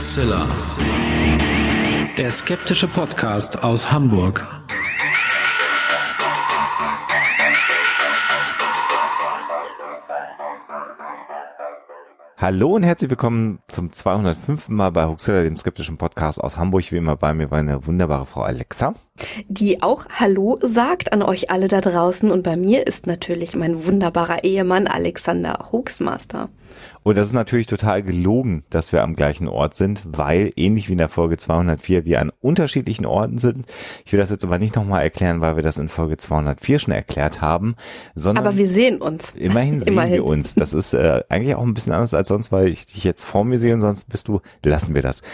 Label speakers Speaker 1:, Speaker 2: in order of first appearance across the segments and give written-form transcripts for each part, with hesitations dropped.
Speaker 1: Huxilla, der skeptische Podcast aus Hamburg.
Speaker 2: Hallo und herzlich willkommen zum 205. Mal bei Huxilla, dem skeptischen Podcast aus Hamburg. Wie immer bei mir war eine wunderbare Frau Alexa,
Speaker 3: die auch Hallo sagt an euch alle da draußen. Und bei mir ist natürlich mein wunderbarer Ehemann Alexander Hoaxmaster.
Speaker 2: Und das ist natürlich total gelogen, dass wir am gleichen Ort sind, weil ähnlich wie in der Folge 204 wir an unterschiedlichen Orten sind. Ich will das jetzt aber nicht nochmal erklären, weil wir das in Folge 204 schon erklärt haben, sondern
Speaker 3: aber wir sehen uns.
Speaker 2: Immerhin sehen wir uns. Das ist eigentlich auch ein bisschen anders als sonst, weil ich dich jetzt vor mir sehe und sonst lassen wir das.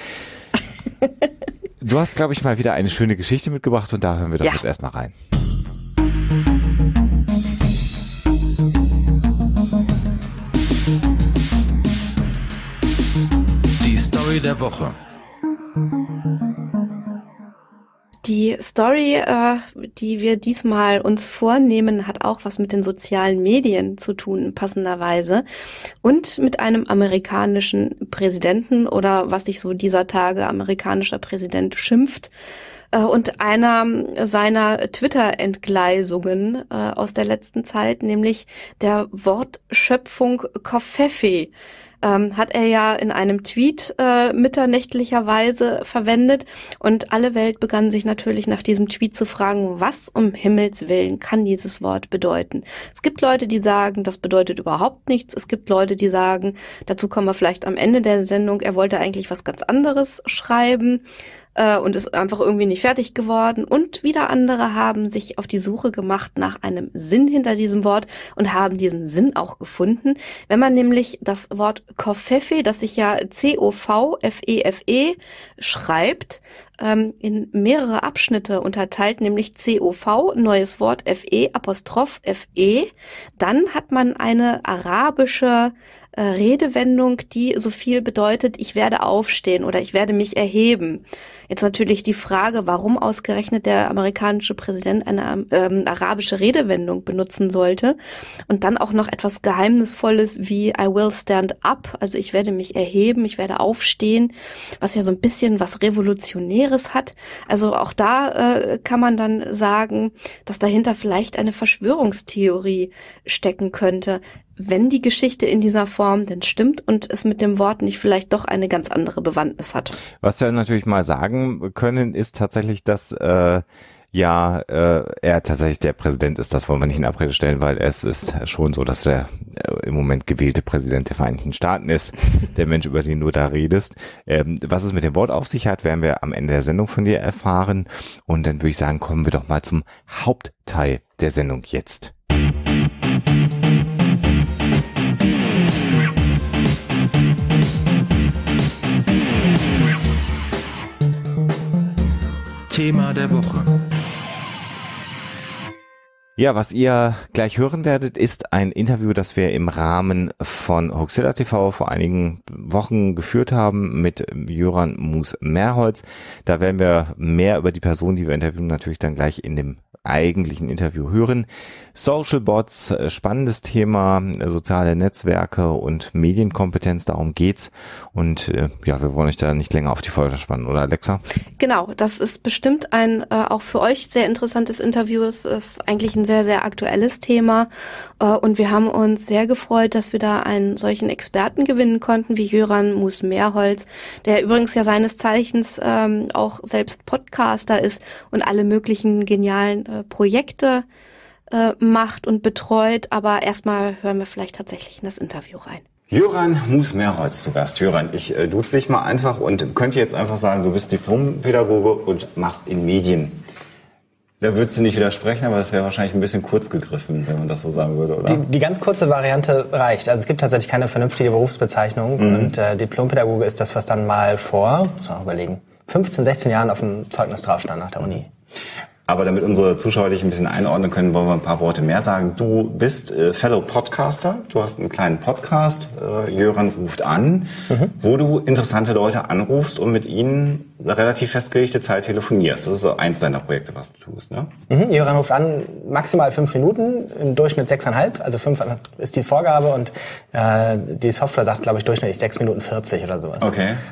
Speaker 2: Du hast, glaube ich, mal wieder eine schöne Geschichte mitgebracht und da hören wir doch jetzt erstmal rein.
Speaker 1: Die Story der Woche.
Speaker 3: Die Story, die wir diesmal uns vornehmen, hat auch was mit den sozialen Medien zu tun, passenderweise. Und mit einem amerikanischen Präsidenten oder was sich so dieser Tage amerikanischer Präsident schimpft. Und einer seiner Twitter-Entgleisungen aus der letzten Zeit, nämlich der Wortschöpfung Covfefe. Hat er ja in einem Tweet mitternächtlicherweise verwendet und alle Welt begann sich natürlich nach diesem Tweet zu fragen, was um Himmels Willen kann dieses Wort bedeuten. Es gibt Leute, die sagen, das bedeutet überhaupt nichts. Es gibt Leute, die sagen, dazu kommen wir vielleicht am Ende der Sendung, er wollte eigentlich was ganz anderes schreiben und ist einfach irgendwie nicht fertig geworden. Und wieder andere haben sich auf die Suche gemacht nach einem Sinn hinter diesem Wort und haben diesen Sinn auch gefunden. Wenn man nämlich das Wort Covfefe, das sich ja C-O-V-F-E-F-E schreibt, in mehrere Abschnitte unterteilt, nämlich C-O-V, neues Wort F-E, Apostroph F-E, dann hat man eine arabische Redewendung, die so viel bedeutet, ich werde aufstehen oder ich werde mich erheben. Jetzt natürlich die Frage, warum ausgerechnet der amerikanische Präsident eine arabische Redewendung benutzen sollte und dann auch noch etwas Geheimnisvolles wie I will stand up, also ich werde mich erheben, ich werde aufstehen, was ja so ein bisschen was Revolutionäres hat. Also auch da kann man dann sagen, dass dahinter vielleicht eine Verschwörungstheorie stecken könnte, wenn die Geschichte in dieser Form denn stimmt und es mit dem Wort nicht vielleicht doch eine ganz andere Bewandtnis hat.
Speaker 2: Was wir natürlich mal sagen können, ist tatsächlich, dass er tatsächlich der Präsident ist. Das wollen wir nicht in Abrede stellen, weil es ist schon so, dass er im Moment gewählte Präsident der Vereinigten Staaten ist, der Mensch, über den du da redest. Was es mit dem Wort auf sich hat, werden wir am Ende der Sendung von dir erfahren. Und dann würde ich sagen, kommen wir doch mal zum Hauptteil der Sendung jetzt.
Speaker 1: Thema der Woche.
Speaker 2: Ja, was ihr gleich hören werdet, ist ein Interview, das wir im Rahmen von Huxilla TV vor einigen Wochen geführt haben mit Jöran Mus-Merholz. Da werden wir mehr über die Person, die wir interviewen, natürlich dann gleich in dem eigentlichen Interview hören. Social Bots, spannendes Thema, soziale Netzwerke und Medienkompetenz, darum geht's. Und wir wollen euch da nicht länger auf die Folter spannen, oder Alexa?
Speaker 3: Genau, das ist bestimmt ein auch für euch sehr interessantes Interview. Es ist eigentlich ein sehr, sehr aktuelles Thema und wir haben uns sehr gefreut, dass wir da einen solchen Experten gewinnen konnten wie Jöran Mus-Merholz, der übrigens ja seines Zeichens auch selbst Podcaster ist und alle möglichen genialen Projekte macht und betreut. Aber erstmal hören wir vielleicht tatsächlich in das Interview rein.
Speaker 2: Jöran Mus-Merholz zu Gast. Jöran, ich duze dich mal einfach und könnte jetzt einfach sagen, du bist Diplompädagoge und machst in Medien. Da würdest du nicht widersprechen, aber das wäre wahrscheinlich ein bisschen kurz gegriffen, wenn man das so sagen würde, oder?
Speaker 4: Die ganz kurze Variante reicht. Also es gibt tatsächlich keine vernünftige Berufsbezeichnung und Diplompädagoge ist das, was dann mal vor, muss man überlegen, 15, 16 Jahren auf dem Zeugnis drauf stand nach der Uni.
Speaker 2: Aber damit unsere Zuschauer dich ein bisschen einordnen können, wollen wir ein paar Worte mehr sagen. Du bist Fellow Podcaster, du hast einen kleinen Podcast, Jöran ruft an, wo du interessante Leute anrufst und mit ihnen eine relativ festgelegte Zeit telefonierst. Das ist so eins deiner Projekte, was du tust, ne?
Speaker 4: Jöran ruft an, maximal 5 Minuten, im Durchschnitt 6,5, also 5 ist die Vorgabe und die Software sagt, glaube ich, durchschnittlich 6 Minuten 40 oder sowas.
Speaker 2: Okay.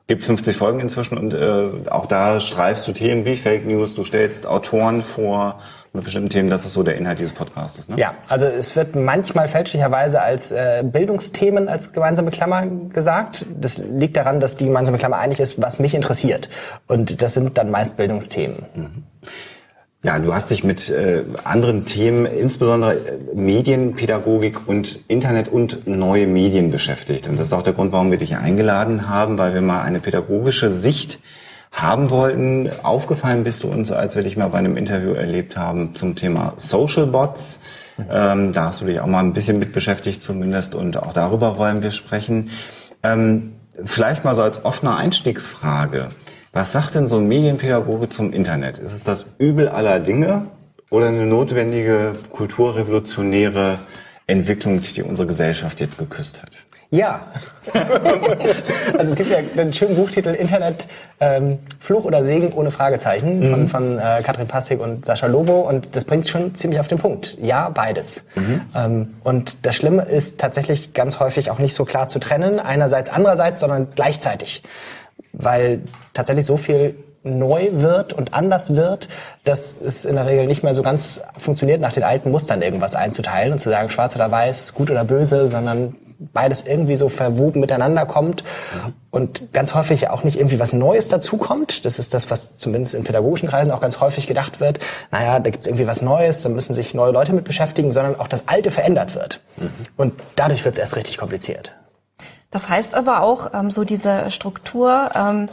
Speaker 2: Gibt 50 Folgen inzwischen und auch da streifst du Themen wie Fake News, du stellst Autoren vor mit bestimmten Themen, das ist so der Inhalt dieses Podcasts, ne?
Speaker 4: Ja, also es wird manchmal fälschlicherweise als Bildungsthemen als gemeinsame Klammer gesagt. Das liegt daran, dass die gemeinsame Klammer eigentlich ist, was mich interessiert. Und das sind dann meist Bildungsthemen.
Speaker 2: Mhm. Ja, du hast dich mit anderen Themen, insbesondere Medienpädagogik und Internet und neue Medien beschäftigt. Und das ist auch der Grund, warum wir dich eingeladen haben, weil wir mal eine pädagogische Sicht haben wollten. Aufgefallen bist du uns, als wir dich mal bei einem Interview erlebt haben zum Thema Social Bots. Da hast du dich auch mal ein bisschen mit beschäftigt zumindest und auch darüber wollen wir sprechen. Vielleicht mal so als offene Einstiegsfrage. Was sagt denn so ein Medienpädagoge zum Internet? Ist es das Übel aller Dinge oder eine notwendige kulturrevolutionäre Entwicklung, die unsere Gesellschaft jetzt geküsst hat?
Speaker 4: Ja. Also es gibt ja den schönen Buchtitel Internet, Fluch oder Segen ohne Fragezeichen von Katrin Passig und Sascha Lobo und das bringt es schon ziemlich auf den Punkt. Ja, beides. Und das Schlimme ist tatsächlich ganz häufig auch nicht so klar zu trennen, einerseits, andererseits, sondern gleichzeitig. Weil tatsächlich so viel neu wird und anders wird, dass es in der Regel nicht mehr so ganz funktioniert, nach den alten Mustern irgendwas einzuteilen und zu sagen, schwarz oder weiß, gut oder böse, sondern beides irgendwie so verwoben miteinander kommt und ganz häufig auch nicht irgendwie was Neues dazukommt. Das ist das, was zumindest in pädagogischen Kreisen auch ganz häufig gedacht wird. Naja, da gibt's irgendwie was Neues, da müssen sich neue Leute mit beschäftigen, sondern auch das Alte verändert wird. Und dadurch wird's erst richtig kompliziert.
Speaker 3: Das heißt aber auch, so diese Struktur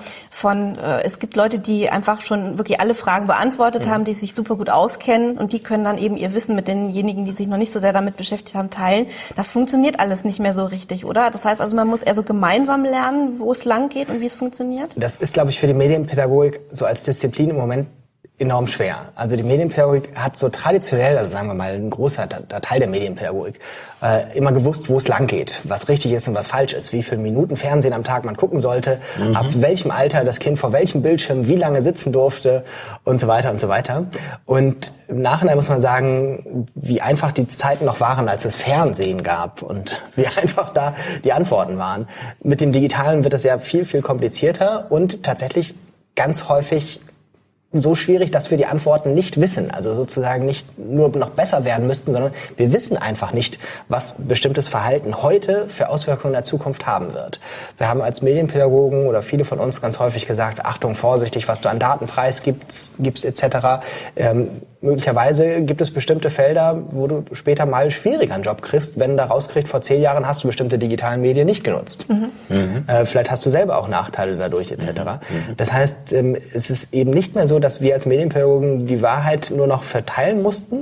Speaker 3: es gibt Leute, die einfach schon wirklich alle Fragen beantwortet haben, die sich super gut auskennen und die können dann eben ihr Wissen mit denjenigen, die sich noch nicht so sehr damit beschäftigt haben, teilen. Das funktioniert alles nicht mehr so richtig, oder? Das heißt also, man muss eher so gemeinsam lernen, wo es lang geht und wie es funktioniert? Das ist, glaube ich, für die Medienpädagogik so als Disziplin im Moment enorm schwer. Also die Medienpädagogik hat so traditionell, also sagen wir mal ein großer Teil der Medienpädagogik, immer gewusst, wo es lang geht, was richtig ist und was falsch ist, wie viele Minuten Fernsehen am Tag man gucken sollte, ab welchem Alter das Kind vor welchem Bildschirm wie lange sitzen durfte und so weiter und so weiter. Und im Nachhinein muss man sagen, wie einfach die Zeiten noch waren, als es Fernsehen gab und wie einfach da die Antworten waren. Mit dem Digitalen wird es ja viel, viel komplizierter und tatsächlich ganz häufig so schwierig, dass wir die Antworten nicht wissen. Also sozusagen nicht nur noch besser werden müssten, sondern wir wissen einfach nicht, was bestimmtes Verhalten heute für Auswirkungen in der Zukunft haben wird. Wir haben als Medienpädagogen oder viele von uns ganz häufig gesagt, Achtung, vorsichtig, was du an Daten preisgibst etc. Möglicherweise gibt es bestimmte Felder, wo du später mal schwieriger einen Job kriegst, wenn du da rauskriegst, vor 10 Jahren hast du bestimmte digitalen Medien nicht genutzt. Vielleicht hast du selber auch Nachteile dadurch etc. Das heißt, es ist eben nicht mehr so, dass wir als Medienpädagogen die Wahrheit nur noch verteilen mussten.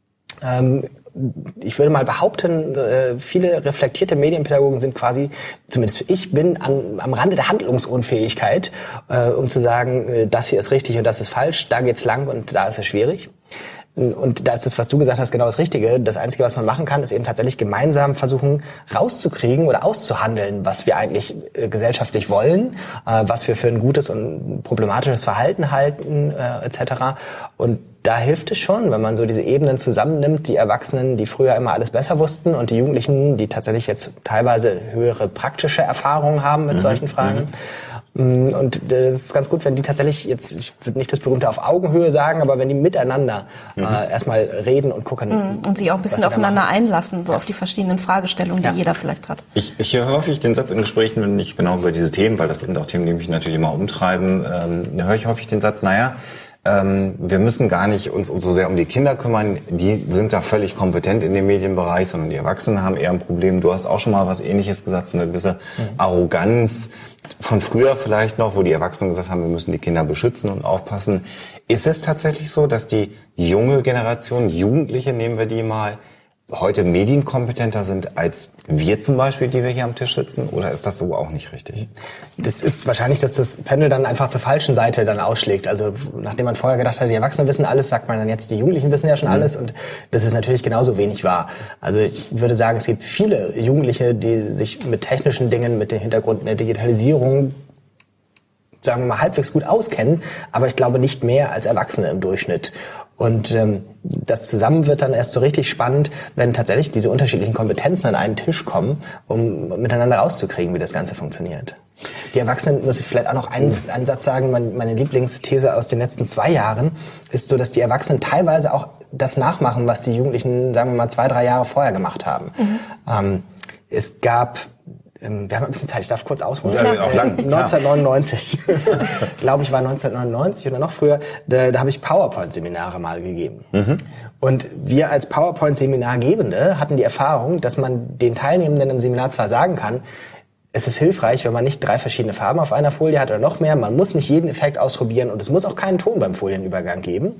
Speaker 3: Ich würde mal behaupten, viele reflektierte Medienpädagogen sind quasi, zumindest ich bin am Rande der Handlungsunfähigkeit, um zu sagen, das hier ist richtig und das ist falsch, da geht's lang und da ist es schwierig. Und da ist das, was du gesagt hast, genau das Richtige. Das Einzige, was man machen kann, ist eben tatsächlich gemeinsam versuchen, rauszukriegen oder auszuhandeln, was wir eigentlich gesellschaftlich wollen, was wir für ein gutes und problematisches Verhalten halten, etc. Und da hilft es schon, wenn man so diese Ebenen zusammennimmt, die Erwachsenen, die früher immer alles besser wussten und die Jugendlichen, die tatsächlich jetzt teilweise höhere praktische Erfahrungen haben mit solchen Fragen. Und das ist ganz gut, wenn die tatsächlich jetzt, ich würde nicht das berühmte auf Augenhöhe sagen, aber wenn die miteinander erstmal reden und gucken. Und sich auch ein bisschen aufeinander einlassen, so auf die verschiedenen Fragestellungen, die jeder vielleicht hat.
Speaker 2: Ich höre häufig den Satz in Gesprächen, wenn nicht genau über diese Themen, weil das sind auch Themen, die mich natürlich immer umtreiben, höre ich häufig den Satz, wir müssen gar nicht uns so sehr um die Kinder kümmern, die sind da völlig kompetent in dem Medienbereich, sondern die Erwachsenen haben eher ein Problem. Du hast auch schon mal was Ähnliches gesagt, so eine gewisse Arroganz von früher vielleicht noch, wo die Erwachsenen gesagt haben, wir müssen die Kinder beschützen und aufpassen. Ist es tatsächlich so, dass die junge Generation, Jugendliche, nehmen wir die mal, heute medienkompetenter sind als wir zum Beispiel, die wir hier am Tisch sitzen? Oder ist das so auch nicht richtig?
Speaker 4: Das ist wahrscheinlich, dass das Pendel dann einfach zur falschen Seite dann ausschlägt. Also nachdem man vorher gedacht hat, die Erwachsenen wissen alles, sagt man dann jetzt, die Jugendlichen wissen ja schon alles. Und das ist natürlich genauso wenig wahr. Also ich würde sagen, es gibt viele Jugendliche, die sich mit technischen Dingen, mit dem Hintergrund der Digitalisierung, sagen wir mal, halbwegs gut auskennen. Aber ich glaube nicht mehr als Erwachsene im Durchschnitt. Und das zusammen wird dann erst so richtig spannend, wenn tatsächlich diese unterschiedlichen Kompetenzen an einen Tisch kommen, um miteinander rauszukriegen, wie das Ganze funktioniert. Die Erwachsenen, muss ich vielleicht auch noch einen Satz sagen, meine Lieblingsthese aus den letzten 2 Jahren ist so, dass die Erwachsenen teilweise auch das nachmachen, was die Jugendlichen, sagen wir mal, 2-3 Jahre vorher gemacht haben. Es gab, wir haben ein bisschen Zeit, ich darf kurz ausholen.
Speaker 2: Ja, auch lang.
Speaker 4: 1999, glaube ich, war 1999 oder noch früher, da habe ich PowerPoint-Seminare mal gegeben. Und wir als PowerPoint-Seminargebende hatten die Erfahrung, dass man den Teilnehmenden im Seminar zwar sagen kann, es ist hilfreich, wenn man nicht 3 verschiedene Farben auf einer Folie hat oder noch mehr. Man muss nicht jeden Effekt ausprobieren und es muss auch keinen Ton beim Folienübergang geben.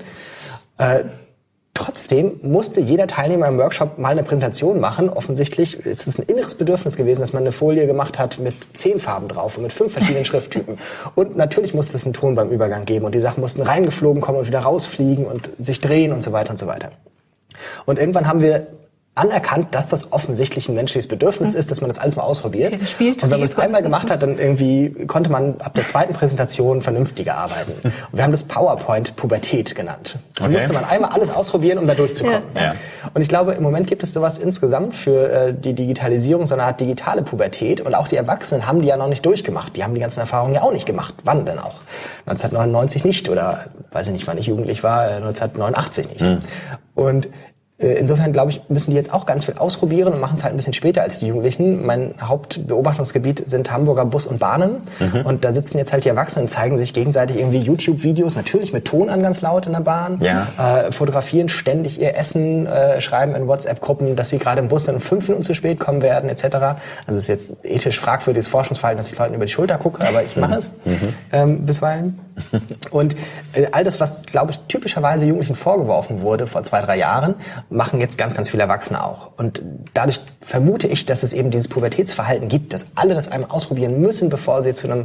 Speaker 4: Trotzdem musste jeder Teilnehmer im Workshop mal eine Präsentation machen. Offensichtlich ist es ein inneres Bedürfnis gewesen, dass man eine Folie gemacht hat mit 10 Farben drauf und mit 5 verschiedenen Schrifttypen. Und natürlich musste es einen Ton beim Übergang geben und die Sachen mussten reingeflogen kommen und wieder rausfliegen und sich drehen und so weiter und so weiter. Und irgendwann haben wir anerkannt, dass das offensichtlich ein menschliches Bedürfnis ist, dass man das alles mal ausprobiert.
Speaker 3: Okay,
Speaker 4: und wenn man es einmal gemacht hat, dann irgendwie konnte man ab der 2. Präsentation vernünftiger arbeiten. Und wir haben das PowerPoint-Pubertät genannt. Das musste man einmal alles ausprobieren, um da durchzukommen. Ja. Und ich glaube, im Moment gibt es sowas insgesamt für die Digitalisierung, so eine Art digitale Pubertät. Und auch die Erwachsenen haben die ja noch nicht durchgemacht. Die haben die ganzen Erfahrungen ja auch nicht gemacht. Wann denn auch? 1999 nicht oder, weiß ich nicht, wann ich jugendlich war, 1989 nicht. Und insofern, glaube ich, müssen die jetzt auch ganz viel ausprobieren und machen es halt ein bisschen später als die Jugendlichen. Mein Hauptbeobachtungsgebiet sind Hamburger Bus und Bahnen. Und da sitzen jetzt halt die Erwachsenen, zeigen sich gegenseitig irgendwie YouTube-Videos, natürlich mit Ton an ganz laut in der Bahn, fotografieren ständig ihr Essen, schreiben in WhatsApp-Gruppen, dass sie gerade im Bus sind und 5 Minuten zu spät kommen werden, etc. Also es ist jetzt ethisch fragwürdiges Forschungsverhalten, dass ich Leuten über die Schulter gucke, aber ich mache es bisweilen. Und all das, was, glaube ich, typischerweise Jugendlichen vorgeworfen wurde vor 2-3 Jahren, machen jetzt ganz, ganz viele Erwachsene auch. Und dadurch vermute ich, dass es eben dieses Pubertätsverhalten gibt, dass alle das einmal ausprobieren müssen, bevor sie zu einem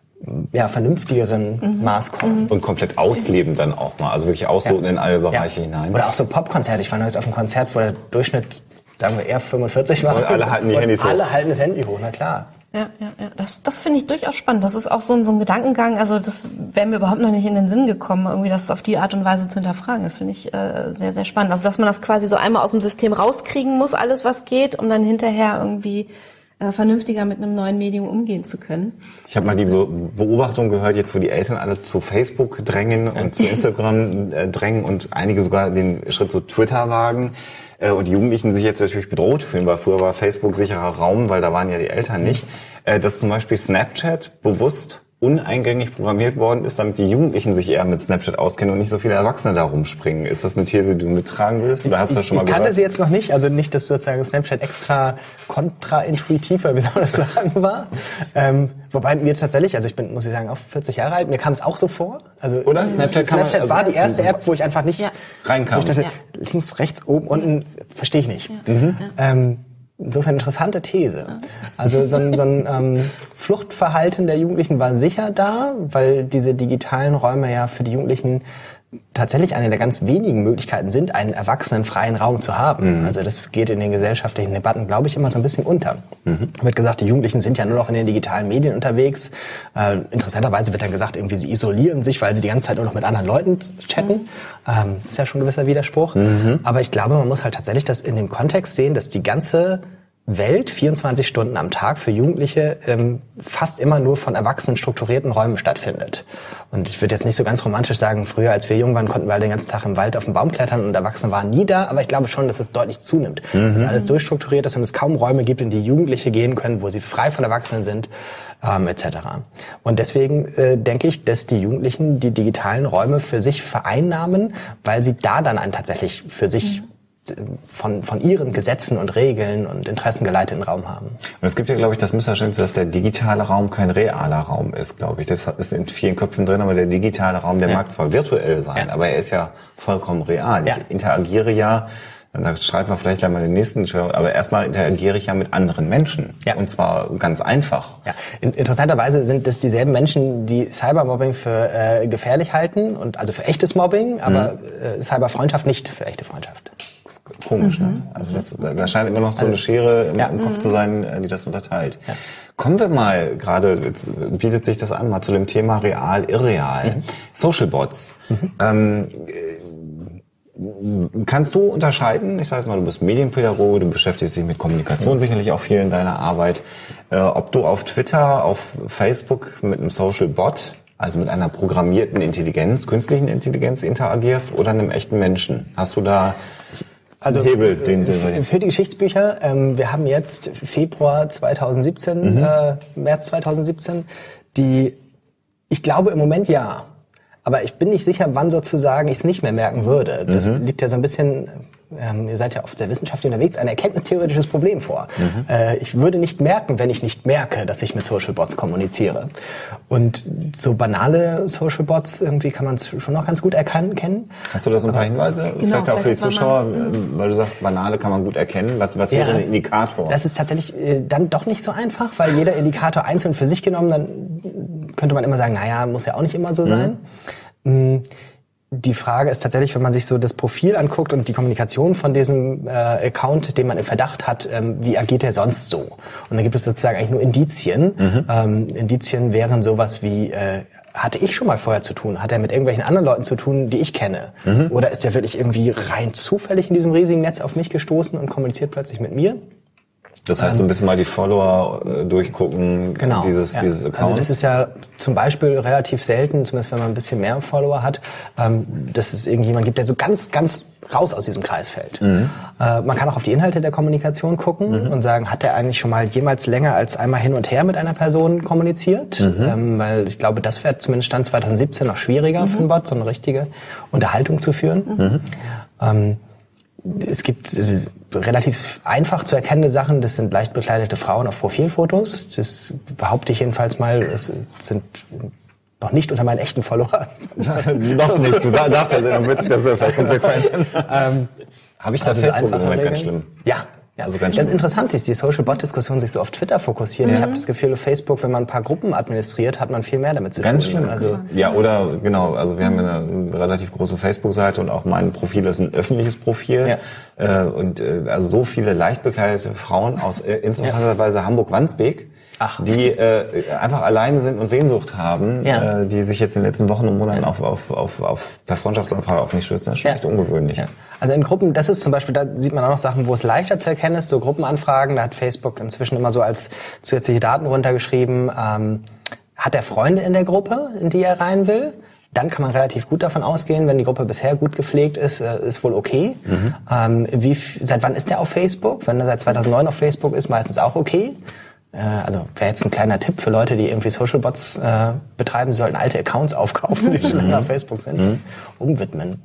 Speaker 4: vernünftigeren Maß kommen.
Speaker 2: Und komplett ausleben dann auch mal, also wirklich ausloten in alle Bereiche hinein.
Speaker 4: Oder auch so Popkonzerte. Ich war neulich auf einem Konzert, wo der Durchschnitt, sagen wir, eher 45 war.
Speaker 2: Und alle halten die Handys hoch.
Speaker 4: Alle halten das Handy hoch, na klar.
Speaker 3: Ja. Das finde ich durchaus spannend. Das ist auch so ein Gedankengang, also das wäre mir überhaupt noch nicht in den Sinn gekommen, irgendwie das auf die Art und Weise zu hinterfragen. Das finde ich sehr, sehr spannend. Also dass man das quasi so einmal aus dem System rauskriegen muss, alles was geht, um dann hinterher irgendwie vernünftiger mit einem neuen Medium umgehen zu können.
Speaker 2: Ich habe mal die Beobachtung gehört, jetzt wo die Eltern alle zu Facebook drängen und zu Instagram drängen und einige sogar den Schritt zu Twitter wagen, und die Jugendlichen sich jetzt natürlich bedroht fühlen, weil früher war Facebook sicherer Raum, weil da waren ja die Eltern nicht, dass zum Beispiel Snapchat bewusst uneingängig programmiert worden ist, damit die Jugendlichen sich eher mit Snapchat auskennen und nicht so viele Erwachsene da rumspringen. Ist das eine These, die du mittragen willst? Oder hast du das schon mal gehört?
Speaker 4: Ich kannte sie jetzt noch nicht, also nicht, dass sozusagen Snapchat extra kontraintuitiv, oder wie soll man das sagen, war. Wobei mir tatsächlich, also ich bin, muss ich sagen, auch 40 Jahre alt, mir kam es auch so vor. Also oder? Snapchat war die erste App, wo ich einfach nicht reinkam. Wo ich dachte, links, rechts, oben, unten, verstehe ich nicht. Insofern interessante These. Also so ein Fluchtverhalten der Jugendlichen war sicher da, weil diese digitalen Räume ja für die Jugendlichen tatsächlich eine der ganz wenigen Möglichkeiten sind, einen erwachsenenfreien Raum zu haben. Also das geht in den gesellschaftlichen Debatten, glaube ich, immer so ein bisschen unter. Wird gesagt, die Jugendlichen sind ja nur noch in den digitalen Medien unterwegs. Interessanterweise wird dann gesagt, irgendwie sie isolieren sich, weil sie die ganze Zeit nur noch mit anderen Leuten chatten. Das ist ja schon ein gewisser Widerspruch. Aber ich glaube, man muss halt tatsächlich das in dem Kontext sehen, dass die ganze Welt 24 Stunden am Tag für Jugendliche fast immer nur von erwachsenen strukturierten Räumen stattfindet. Und ich würde jetzt nicht so ganz romantisch sagen, früher als wir jung waren, konnten wir alle den ganzen Tag im Wald auf dem Baum klettern und Erwachsene waren nie da, aber ich glaube schon, dass es deutlich zunimmt. Dass alles durchstrukturiert ist und es kaum Räume gibt, in die Jugendliche gehen können, wo sie frei von Erwachsenen sind, etc. Und deswegen denke ich, dass die Jugendlichen die digitalen Räume für sich vereinnahmen, weil sie da dann einen tatsächlich für sich von ihren Gesetzen und Regeln und Interessen geleiteten Raum haben.
Speaker 2: Und es gibt ja, glaube ich, das Missverständnis, dass der digitale Raum kein realer Raum ist, glaube ich. Das ist in vielen Köpfen drin, aber der digitale Raum, der mag zwar virtuell sein, aber er ist ja vollkommen real. Ich interagiere da schreiben wir vielleicht gleich mal den nächsten, aber erstmal interagiere ich ja mit anderen Menschen. Und zwar ganz einfach.
Speaker 4: Ja. Interessanterweise sind es dieselben Menschen, die Cybermobbing für gefährlich halten und also für echtes Mobbing, aber Cyberfreundschaft nicht für echte Freundschaft.
Speaker 2: Komisch, ne? Also da scheint immer noch so eine Schere im Kopf zu sein, die das unterteilt. Kommen wir mal, gerade jetzt bietet sich das an, mal zu dem Thema real, irreal. Social Bots. Kannst du unterscheiden, ich sage mal, du bist Medienpädagoge, du beschäftigst dich mit Kommunikation sicherlich auch viel in deiner Arbeit, ob du auf Twitter, auf Facebook mit einem Social Bot, also mit einer programmierten Intelligenz, künstlichen Intelligenz interagierst oder einem echten Menschen? Hast du da
Speaker 4: also
Speaker 2: Hebel?
Speaker 4: Für die Geschichtsbücher, wir haben jetzt Februar 2017, März 2017, ich glaube im Moment ja. Aber ich bin nicht sicher, wann sozusagen ich es nicht mehr merken würde. Das liegt ja so ein bisschen, ihr seid ja auf der Wissenschaft unterwegs, ein erkenntnistheoretisches Problem vor. Ich würde nicht merken, wenn ich nicht merke, dass ich mit Social Bots kommuniziere. Und so banale Social Bots, irgendwie kann man es schon noch ganz gut erkennen.
Speaker 2: Hast du da so ein paar Hinweise? Vielleicht auch für die Zuschauer, weil du sagst, banale kann man gut erkennen. Was wäre ein Indikator?
Speaker 4: Das ist tatsächlich dann doch nicht so einfach, weil jeder Indikator einzeln für sich genommen, dann könnte man immer sagen, naja, muss ja auch nicht immer so sein. Die Frage ist tatsächlich, wenn man sich so das Profil anguckt und die Kommunikation von diesem Account, den man im Verdacht hat, wie agiert er sonst so? Und da gibt es sozusagen eigentlich nur Indizien. Indizien wären sowas wie, hatte ich schon mal vorher zu tun? Hat er mit irgendwelchen anderen Leuten zu tun, die ich kenne? Oder ist er wirklich irgendwie rein zufällig in diesem riesigen Netz auf mich gestoßen und kommuniziert plötzlich mit mir?
Speaker 2: Das heißt, so ein bisschen mal die Follower durchgucken,
Speaker 4: genau,
Speaker 2: dieses Accounts.
Speaker 4: Also das ist ja zum Beispiel relativ selten, zumindest wenn man ein bisschen mehr Follower hat, dass es irgendjemand gibt, der so ganz, ganz raus aus diesem Kreis fällt. Man kann auch auf die Inhalte der Kommunikation gucken und sagen, hat er eigentlich schon mal jemals länger als einmal hin und her mit einer Person kommuniziert? Weil ich glaube, das wäre zumindest Stand 2017 noch schwieriger für einen Bot, so eine richtige Unterhaltung zu führen. Es gibt relativ einfach zu erkennende Sachen. Das sind leicht bekleidete Frauen auf Profilfotos. Das behaupte ich jedenfalls mal. Es sind noch nicht unter meinen echten Follower.
Speaker 2: Noch nicht. Du sagst ja, dann wird sich das vielleicht komplett verändern. Habe ich das Facebook im Moment ganz schlimm?
Speaker 4: Ja. Also ganz das ist interessant, dass die Social-Bot-Diskussion sich so auf Twitter fokussiert. Ich habe das Gefühl, auf Facebook, wenn man ein paar Gruppen administriert, hat man viel mehr damit zu tun.
Speaker 2: Ganz schlimm. Also, ja, oder genau, also wir haben eine relativ große Facebook-Seite und auch mein Profil ist ein öffentliches Profil. Ja. Also so viele leicht bekleidete Frauen aus interessanterweise Hamburg-Wandsbek, die einfach alleine sind und Sehnsucht haben, die sich jetzt in den letzten Wochen und Monaten per Freundschaftsanfrage auf mich stürzen. Das ist schon echt ungewöhnlich.
Speaker 4: Ja. Also in Gruppen, das ist zum Beispiel, da sieht man auch noch Sachen, wo es leichter zu erkennen ist, so Gruppenanfragen, da hat Facebook inzwischen immer so als zusätzliche Daten runtergeschrieben, hat er Freunde in der Gruppe, in die er rein will? Dann kann man relativ gut davon ausgehen, wenn die Gruppe bisher gut gepflegt ist, ist wohl okay. Seit wann ist er auf Facebook? Wenn er seit 2009 auf Facebook ist, meistens auch okay. Also wäre jetzt ein kleiner Tipp für Leute, die irgendwie Social Bots betreiben, sie sollten alte Accounts aufkaufen, die schon länger auf Facebook sind, umwidmen.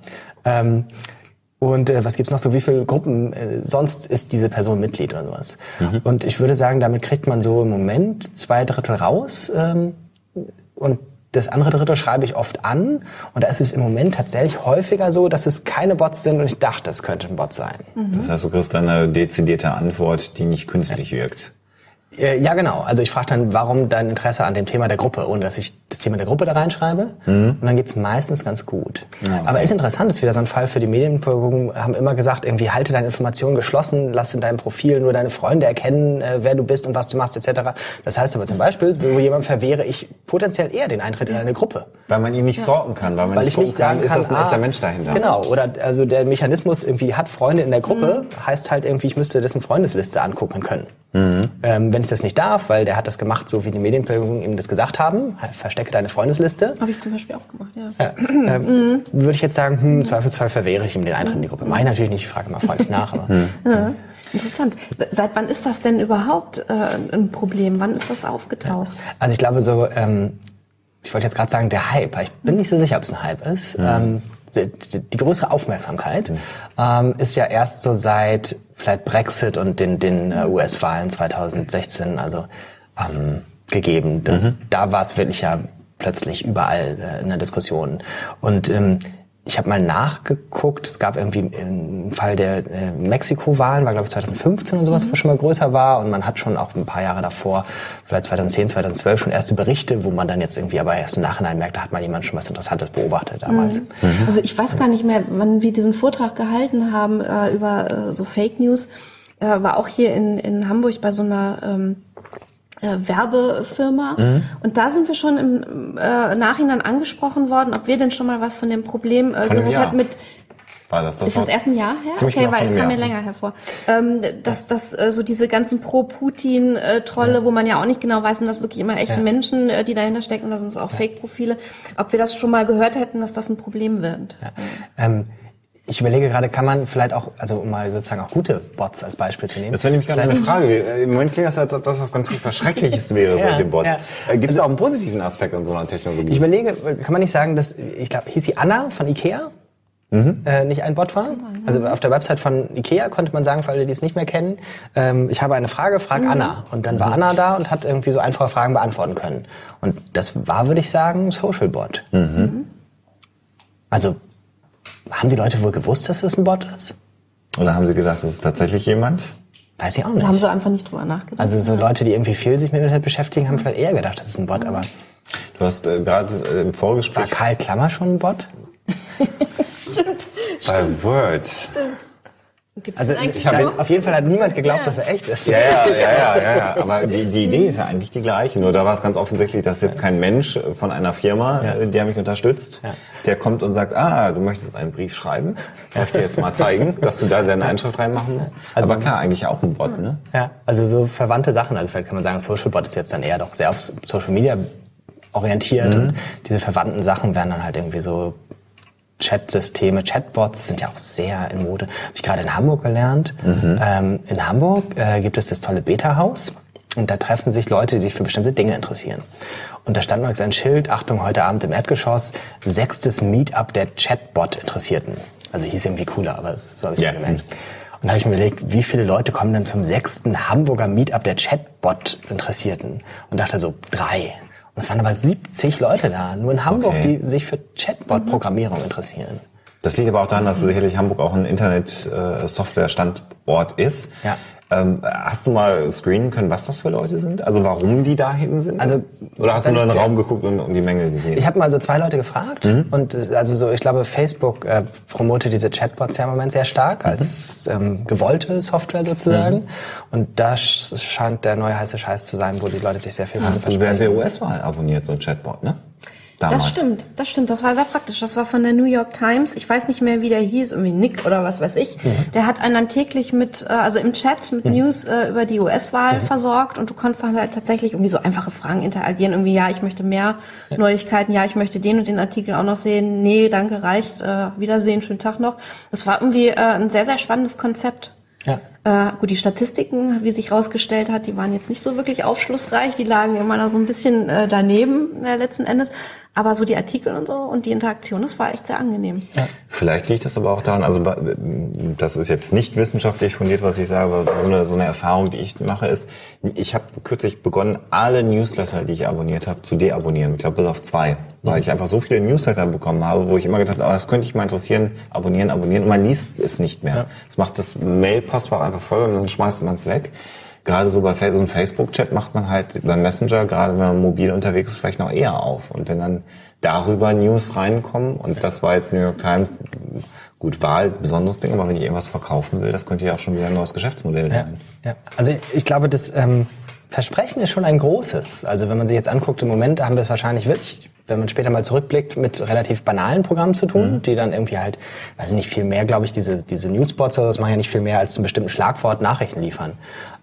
Speaker 4: Und was gibt's noch so, wie viele Gruppen sonst ist diese Person Mitglied oder sowas? Und ich würde sagen, damit kriegt man so im Moment 2/3 raus. Und das andere Drittel schreibe ich oft an. Und da ist es im Moment tatsächlich häufiger so, dass es keine Bots sind und ich dachte, es könnte ein Bot sein.
Speaker 2: Das heißt, du kriegst eine dezidierte Antwort, die nicht künstlich wirkt.
Speaker 4: Ja, genau. Also ich frage dann, warum dein Interesse an dem Thema der Gruppe, ohne dass ich das Thema der Gruppe da reinschreibe. Und dann geht's meistens ganz gut. Ja, okay. Aber ist interessant, ist wieder so ein Fall für die Medienpädagogen, haben immer gesagt, irgendwie halte deine Informationen geschlossen, lass in deinem Profil nur deine Freunde erkennen, wer du bist und was du machst, etc. Das heißt aber zum Beispiel, so jemand verwehre ich potenziell eher den Eintritt in eine Gruppe.
Speaker 2: Weil man ihn nicht stalken kann, weil man nicht sagen kann, ist das ein echter Mensch dahinter.
Speaker 4: Genau, oder also der Mechanismus irgendwie hat Freunde in der Gruppe, heißt halt irgendwie, ich müsste dessen Freundesliste angucken können. Wenn ich das nicht darf, weil der hat das gemacht, so wie die Medienpädagogen ihm das gesagt haben, verstecke deine Freundesliste.
Speaker 3: Habe ich zum Beispiel auch gemacht, ja.
Speaker 4: Würde ich jetzt sagen, im Zweifelsfall verwehre ich ihm den Eintritt in die Gruppe. Mache ich natürlich nicht, ich frage mal freundlich nach. Aber,
Speaker 3: Interessant. Seit wann ist das denn überhaupt ein Problem? Wann ist das aufgetaucht?
Speaker 4: Also ich glaube so, ich wollte jetzt gerade sagen, der Hype. Ich bin nicht so sicher, ob es ein Hype ist. Die größere Aufmerksamkeit ist ja erst so seit vielleicht Brexit und den US-Wahlen 2016 gegeben. Da war es wirklich ja plötzlich überall in der Diskussion. Und ich habe mal nachgeguckt, es gab irgendwie im Fall der Mexiko-Wahlen, war glaube ich 2015 oder sowas, was schon mal größer war, und man hat schon auch ein paar Jahre davor, vielleicht 2010, 2012 schon erste Berichte, wo man dann jetzt irgendwie aber erst im Nachhinein merkt, da hat mal jemand schon was Interessantes beobachtet damals.
Speaker 3: Also ich weiß gar nicht mehr, wann wir diesen Vortrag gehalten haben über so Fake News, war auch hier in Hamburg bei so einer Werbefirma. Und da sind wir schon im Nachhinein angesprochen worden, ob wir denn schon mal was von dem Problem gehört hatten mit
Speaker 2: Das
Speaker 3: ist das erst ein Jahr her? Okay, weil kam mir länger hervor. Dass so diese ganzen Pro-Putin-Trolle, wo man ja auch nicht genau weiß, sind das wirklich immer echte Menschen, die dahinter stecken, da sind es auch Fake-Profile. Ob wir das schon mal gehört hätten, dass das ein Problem wird.
Speaker 4: Ja. Ich überlege gerade, kann man vielleicht auch, also um mal sozusagen auch gute Bots als Beispiel zu nehmen.
Speaker 2: Das wäre nämlich gerade eine Frage. Im Moment klingt das, als ob das was ganz furchtbar Schreckliches wäre, solche Bots. Ja. Gibt es auch einen positiven Aspekt an so einer Technologie?
Speaker 4: Ich überlege, kann man nicht sagen, dass, ich glaube, hieß sie Anna von Ikea? Nicht ein Bot war? Also auf der Website von Ikea konnte man sagen, für alle, die es nicht mehr kennen, ich habe eine Frage, frag Anna. Und dann war Anna da und hat irgendwie so einfache Fragen beantworten können. Und das war, würde ich sagen, Social Bot. Also, haben die Leute wohl gewusst, dass das ein Bot ist?
Speaker 2: Oder haben sie gedacht, das ist tatsächlich jemand?
Speaker 4: Weiß ich auch nicht.
Speaker 3: Da haben sie einfach nicht drüber nachgedacht.
Speaker 4: Also so Leute, die irgendwie viel sich mit Internet beschäftigen, haben vielleicht eher gedacht, das ist ein Bot. Aber
Speaker 2: du hast gerade im Vorgespräch...
Speaker 4: War Karl Klammer schon ein Bot?
Speaker 3: Stimmt.
Speaker 2: Bei Word.
Speaker 3: Stimmt.
Speaker 4: Also auf jeden Fall hat niemand geglaubt, dass er echt ist.
Speaker 2: Ja. Aber die Idee ist ja eigentlich die gleiche. Nur da war es ganz offensichtlich, dass jetzt kein Mensch von einer Firma, der mich unterstützt, der kommt und sagt, du möchtest einen Brief schreiben. Soll ich dir jetzt mal zeigen, dass du da deine Einschrift reinmachen musst? Also, aber klar, eigentlich auch ein Bot, ne?
Speaker 4: Ja, also so verwandte Sachen. Also vielleicht kann man sagen, Social Bot ist jetzt dann eher doch sehr auf Social Media orientiert. Und diese verwandten Sachen werden dann halt irgendwie so Chat-Systeme, Chatbots sind ja auch sehr in Mode. Habe ich gerade in Hamburg gelernt. In Hamburg gibt es das tolle Beta-Haus und da treffen sich Leute, die sich für bestimmte Dinge interessieren. Und da stand noch ein Schild, Achtung, heute Abend im Erdgeschoss, 6. Meetup der Chatbot-Interessierten. Also hieß irgendwie cooler, aber so habe ich es mir gemerkt. Und da habe ich mir überlegt, wie viele Leute kommen denn zum 6. Hamburger Meetup der Chatbot-Interessierten? Und dachte so, 3. Und es waren aber 70 Leute da, nur in Hamburg, die sich für Chatbot-Programmierung interessieren.
Speaker 2: Das liegt aber auch daran, dass sicherlich Hamburg auch ein Internet-Software-Standort ist.
Speaker 4: Ja.
Speaker 2: Hast du mal screenen können, was das für Leute sind? Also warum die da hinten sind?
Speaker 4: Also,
Speaker 2: oder hast du nur in den Raum geguckt und die Menge gesehen?
Speaker 4: Ich habe mal so 2 Leute gefragt und also so, ich glaube, Facebook promotet diese Chatbots ja im Moment sehr stark als gewollte Software sozusagen. Und da scheint der neue heiße Scheiß zu sein, wo die Leute sich sehr viel
Speaker 2: Hast du während der US-Wahl abonniert, so ein Chatbot, ne? Damals.
Speaker 3: Das stimmt. Das war sehr praktisch. Das war von der New York Times. Ich weiß nicht mehr, wie der hieß, irgendwie Nick oder was weiß ich. Der hat einen dann täglich mit, also im Chat mit News über die US-Wahl versorgt und du konntest dann halt tatsächlich irgendwie so einfache Fragen interagieren. Irgendwie, ja, ich möchte mehr Neuigkeiten, ja, ich möchte den und den Artikel auch noch sehen. Nee, danke, reicht. Wiedersehen, schönen Tag noch. Das war irgendwie ein sehr, sehr spannendes Konzept.
Speaker 4: Ja.
Speaker 3: Gut, die Statistiken, wie sich rausgestellt hat, die waren jetzt nicht so wirklich aufschlussreich. Die lagen immer noch so ein bisschen daneben letzten Endes. Aber so die Artikel und so und die Interaktion, das war echt sehr angenehm.
Speaker 2: Ja. Vielleicht liegt das aber auch daran, also das ist jetzt nicht wissenschaftlich fundiert, was ich sage, aber so eine Erfahrung, die ich mache, ist, ich habe kürzlich begonnen, alle Newsletter, die ich abonniert habe, zu deabonnieren. Ich glaube, bis auf 2. Weil ich einfach so viele Newsletter bekommen habe, wo ich immer gedacht habe, das könnte ich mal interessieren, abonnieren. Und man liest es nicht mehr. Das macht das Mail-Postfach einfach voll und dann schmeißt man es weg. Gerade so bei so einem Facebook-Chat macht man halt beim Messenger, gerade wenn man mobil unterwegs ist, vielleicht noch eher auf. Und wenn dann darüber News reinkommen, und das war jetzt New York Times, gut, war halt ein besonderes Ding, aber wenn ich irgendwas verkaufen will, das könnte ja auch schon wieder ein neues Geschäftsmodell sein.
Speaker 4: Ja. Also ich glaube, das Versprechen ist schon ein großes. Also wenn man sich jetzt anguckt, im Moment haben wir es wahrscheinlich wirklich, wenn man später mal zurückblickt, mit relativ banalen Programmen zu tun, die dann irgendwie halt, weiß ich nicht, viel mehr, glaube ich, diese Newsbots, das machen ja nicht viel mehr als zu einem bestimmten Schlagwort Nachrichten liefern.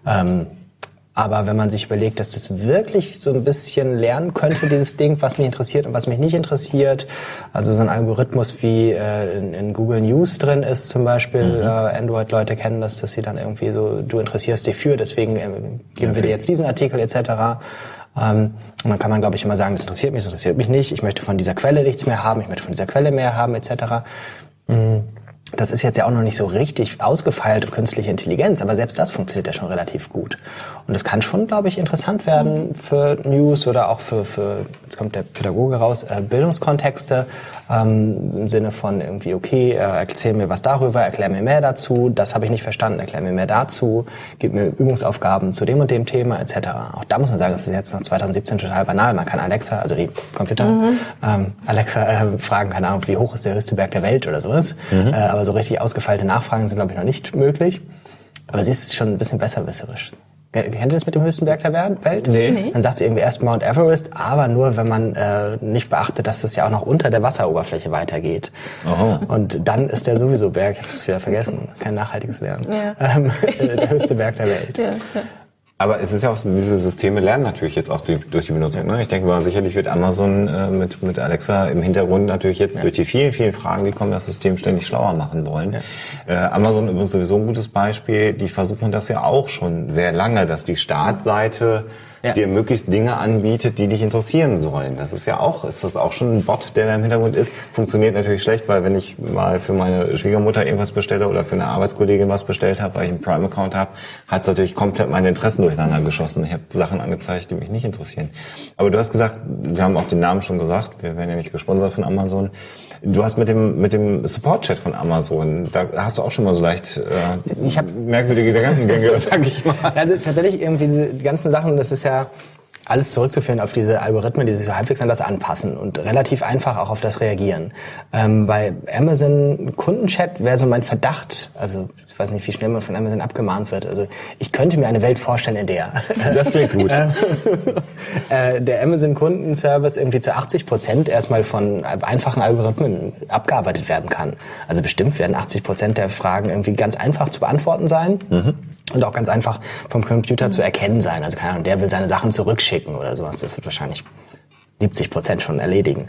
Speaker 4: Aber wenn man sich überlegt, dass das wirklich so ein bisschen lernen könnte, dieses Ding, was mich interessiert und was mich nicht interessiert, also so ein Algorithmus wie in Google News drin ist zum Beispiel, Android-Leute kennen das, dass sie dann irgendwie so, du interessierst dich für, deswegen geben wir dir jetzt diesen Artikel etc. Und dann kann man, glaube ich, immer sagen, das interessiert mich nicht, ich möchte von dieser Quelle nichts mehr haben, ich möchte von dieser Quelle mehr haben etc. Das ist jetzt ja auch noch nicht so richtig ausgefeilte künstliche Intelligenz, aber selbst das funktioniert ja schon relativ gut. Und es kann schon, glaube ich, interessant werden für News oder auch für jetzt kommt der Pädagoge raus, Bildungskontexte, im Sinne von irgendwie, okay, erzähl mir was darüber, erklär mir mehr dazu, das habe ich nicht verstanden, erklär mir mehr dazu, gib mir Übungsaufgaben zu dem und dem Thema, etc. Auch da muss man sagen, das ist jetzt nach 2017 total banal. Man kann Alexa, also die Computer, Alexa fragen, keine Ahnung, wie hoch ist der höchste Berg der Welt oder sowas. Aber so richtig ausgefeilte Nachfragen sind, glaube ich, noch nicht möglich. Aber sie ist schon ein bisschen besserwisserisch. Kennt ihr das mit dem höchsten Berg der Welt?
Speaker 2: Nee.
Speaker 4: Dann sagt sie irgendwie erst Mount Everest, aber nur, wenn man nicht beachtet, dass das ja auch noch unter der Wasseroberfläche weitergeht.
Speaker 2: Oh.
Speaker 4: Und dann ist der sowieso Berg, ich habe es wieder vergessen, kein nachhaltiges Lernen, der höchste Berg der Welt.
Speaker 3: Ja.
Speaker 2: Aber es ist ja auch so, diese Systeme lernen natürlich jetzt auch durch die Benutzung. Ne? Ich denke mal, sicherlich wird Amazon mit Alexa im Hintergrund natürlich jetzt durch die vielen, vielen Fragen, die kommen, das System ständig schlauer machen wollen. Ja. Amazon übrigens sowieso ein gutes Beispiel. Die versuchen das ja auch schon sehr lange, dass die Startseite dir möglichst Dinge anbietet, die dich interessieren sollen. Das ist das auch schon ein Bot, der da im Hintergrund ist. Funktioniert natürlich schlecht, weil wenn ich mal für meine Schwiegermutter irgendwas bestelle oder für eine Arbeitskollegin was bestellt habe, weil ich einen Prime-Account habe, hat es natürlich komplett meine Interessen durcheinander geschossen. Ich habe Sachen angezeigt, die mich nicht interessieren. Aber du hast gesagt, wir haben auch den Namen schon gesagt, wir werden ja nicht gesponsert von Amazon. Du hast mit dem Support-Chat von Amazon, da hast du auch schon mal so leicht
Speaker 4: ich habe
Speaker 2: merkwürdige Gedankengänge, sag ich mal.
Speaker 4: Also tatsächlich irgendwie die ganzen Sachen, das ist ja alles zurückzuführen auf diese Algorithmen, die sich so halbwegs an das anpassen und relativ einfach auch auf das reagieren. Bei Amazon Kundenchat wäre so mein Verdacht, also ich weiß nicht, wie schnell man von Amazon abgemahnt wird. Also ich könnte mir eine Welt vorstellen, in der
Speaker 2: das klingt gut.
Speaker 4: Der Amazon Kundenservice irgendwie zu 80% erstmal von einfachen Algorithmen abgearbeitet werden kann. Also bestimmt werden 80% der Fragen irgendwie ganz einfach zu beantworten sein. Und auch ganz einfach vom Computer zu erkennen sein. Also keine Ahnung, der will seine Sachen zurückschicken oder sowas. Das wird wahrscheinlich 70% schon erledigen.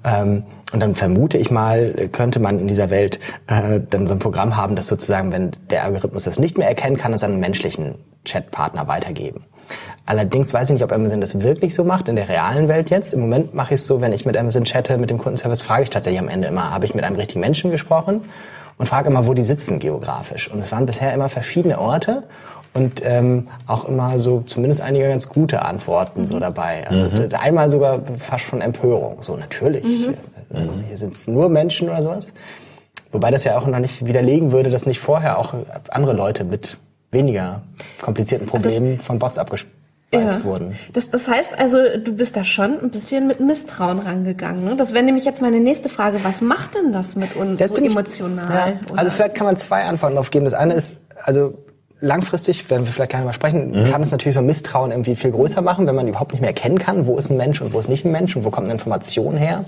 Speaker 4: Und dann vermute ich mal, könnte man in dieser Welt dann so ein Programm haben, das sozusagen, wenn der Algorithmus das nicht mehr erkennen kann, es an einen menschlichen Chatpartner weitergeben. Allerdings weiß ich nicht, ob Amazon das wirklich so macht in der realen Welt jetzt. Im Moment mache ich es so, wenn ich mit Amazon chatte, mit dem Kundenservice, frage ich tatsächlich am Ende immer, habe ich mit einem richtigen Menschen gesprochen? Und frage immer, wo die sitzen geografisch. Und es waren bisher immer verschiedene Orte und auch immer so zumindest einige ganz gute Antworten so dabei. Also einmal sogar fast schon Empörung. So, natürlich, hier sind es nur Menschen oder sowas. Wobei das ja auch noch nicht widerlegen würde, dass nicht vorher auch andere Leute mit weniger komplizierten Problemen von Bots abgespeist wurden.
Speaker 3: Das heißt also, du bist da schon ein bisschen mit Misstrauen rangegangen. Ne? Das wäre nämlich jetzt meine nächste Frage. Was macht denn das mit uns so emotional?
Speaker 4: Also vielleicht kann man zwei Antworten darauf geben. Das eine ist, also langfristig, werden wir vielleicht gleich mal sprechen, kann es natürlich so Misstrauen irgendwie viel größer machen, wenn man überhaupt nicht mehr erkennen kann, wo ist ein Mensch und wo ist nicht ein Mensch und wo kommt eine Information her.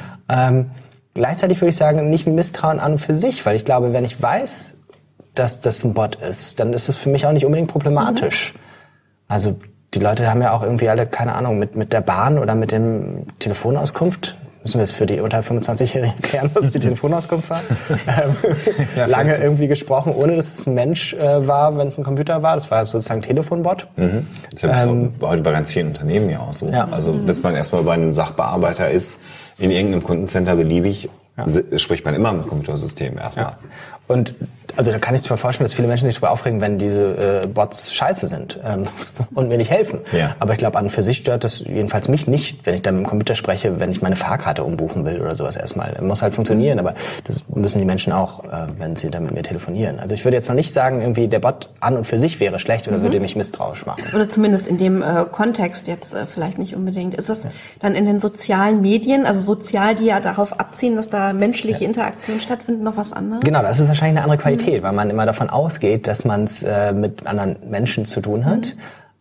Speaker 4: Gleichzeitig würde ich sagen, nicht ein Misstrauen an und für sich, weil ich glaube, wenn ich weiß, dass das ein Bot ist, dann ist es für mich auch nicht unbedingt problematisch. Also die Leute haben ja auch irgendwie alle, keine Ahnung, mit der Bahn oder mit dem Telefonauskunft, müssen wir es für die unter 25-Jährigen erklären, dass es die Telefonauskunft war, lange irgendwie gesprochen, ohne dass es ein Mensch war, wenn es ein Computer war. Das war sozusagen ein Telefonbot.
Speaker 2: Das ist ja heute bei ganz vielen Unternehmen ja auch so. Ja. Also bis man erstmal bei einem Sachbearbeiter ist, in irgendeinem Kundencenter beliebig, spricht man immer mit Computersystemen erstmal.
Speaker 4: Ja. Und also da kann ich mir vorstellen, dass viele Menschen sich darüber aufregen, wenn diese Bots scheiße sind und mir nicht helfen. Ja. Aber ich glaube, an und für sich stört das jedenfalls mich nicht, wenn ich dann mit dem Computer spreche, wenn ich meine Fahrkarte umbuchen will oder sowas erstmal. Muss halt funktionieren, aber das müssen die Menschen auch, wenn sie dann mit mir telefonieren. Also ich würde jetzt noch nicht sagen, irgendwie der Bot an und für sich wäre schlecht oder würde mich misstrauisch machen.
Speaker 3: Oder zumindest in dem Kontext jetzt vielleicht nicht unbedingt. Ist das dann in den sozialen Medien, also sozial, die ja darauf abziehen, dass da menschliche Interaktion stattfindet, noch was anderes?
Speaker 4: Genau, das ist wahrscheinlich eine andere Qualität, weil man immer davon ausgeht, dass man es mit anderen Menschen zu tun hat.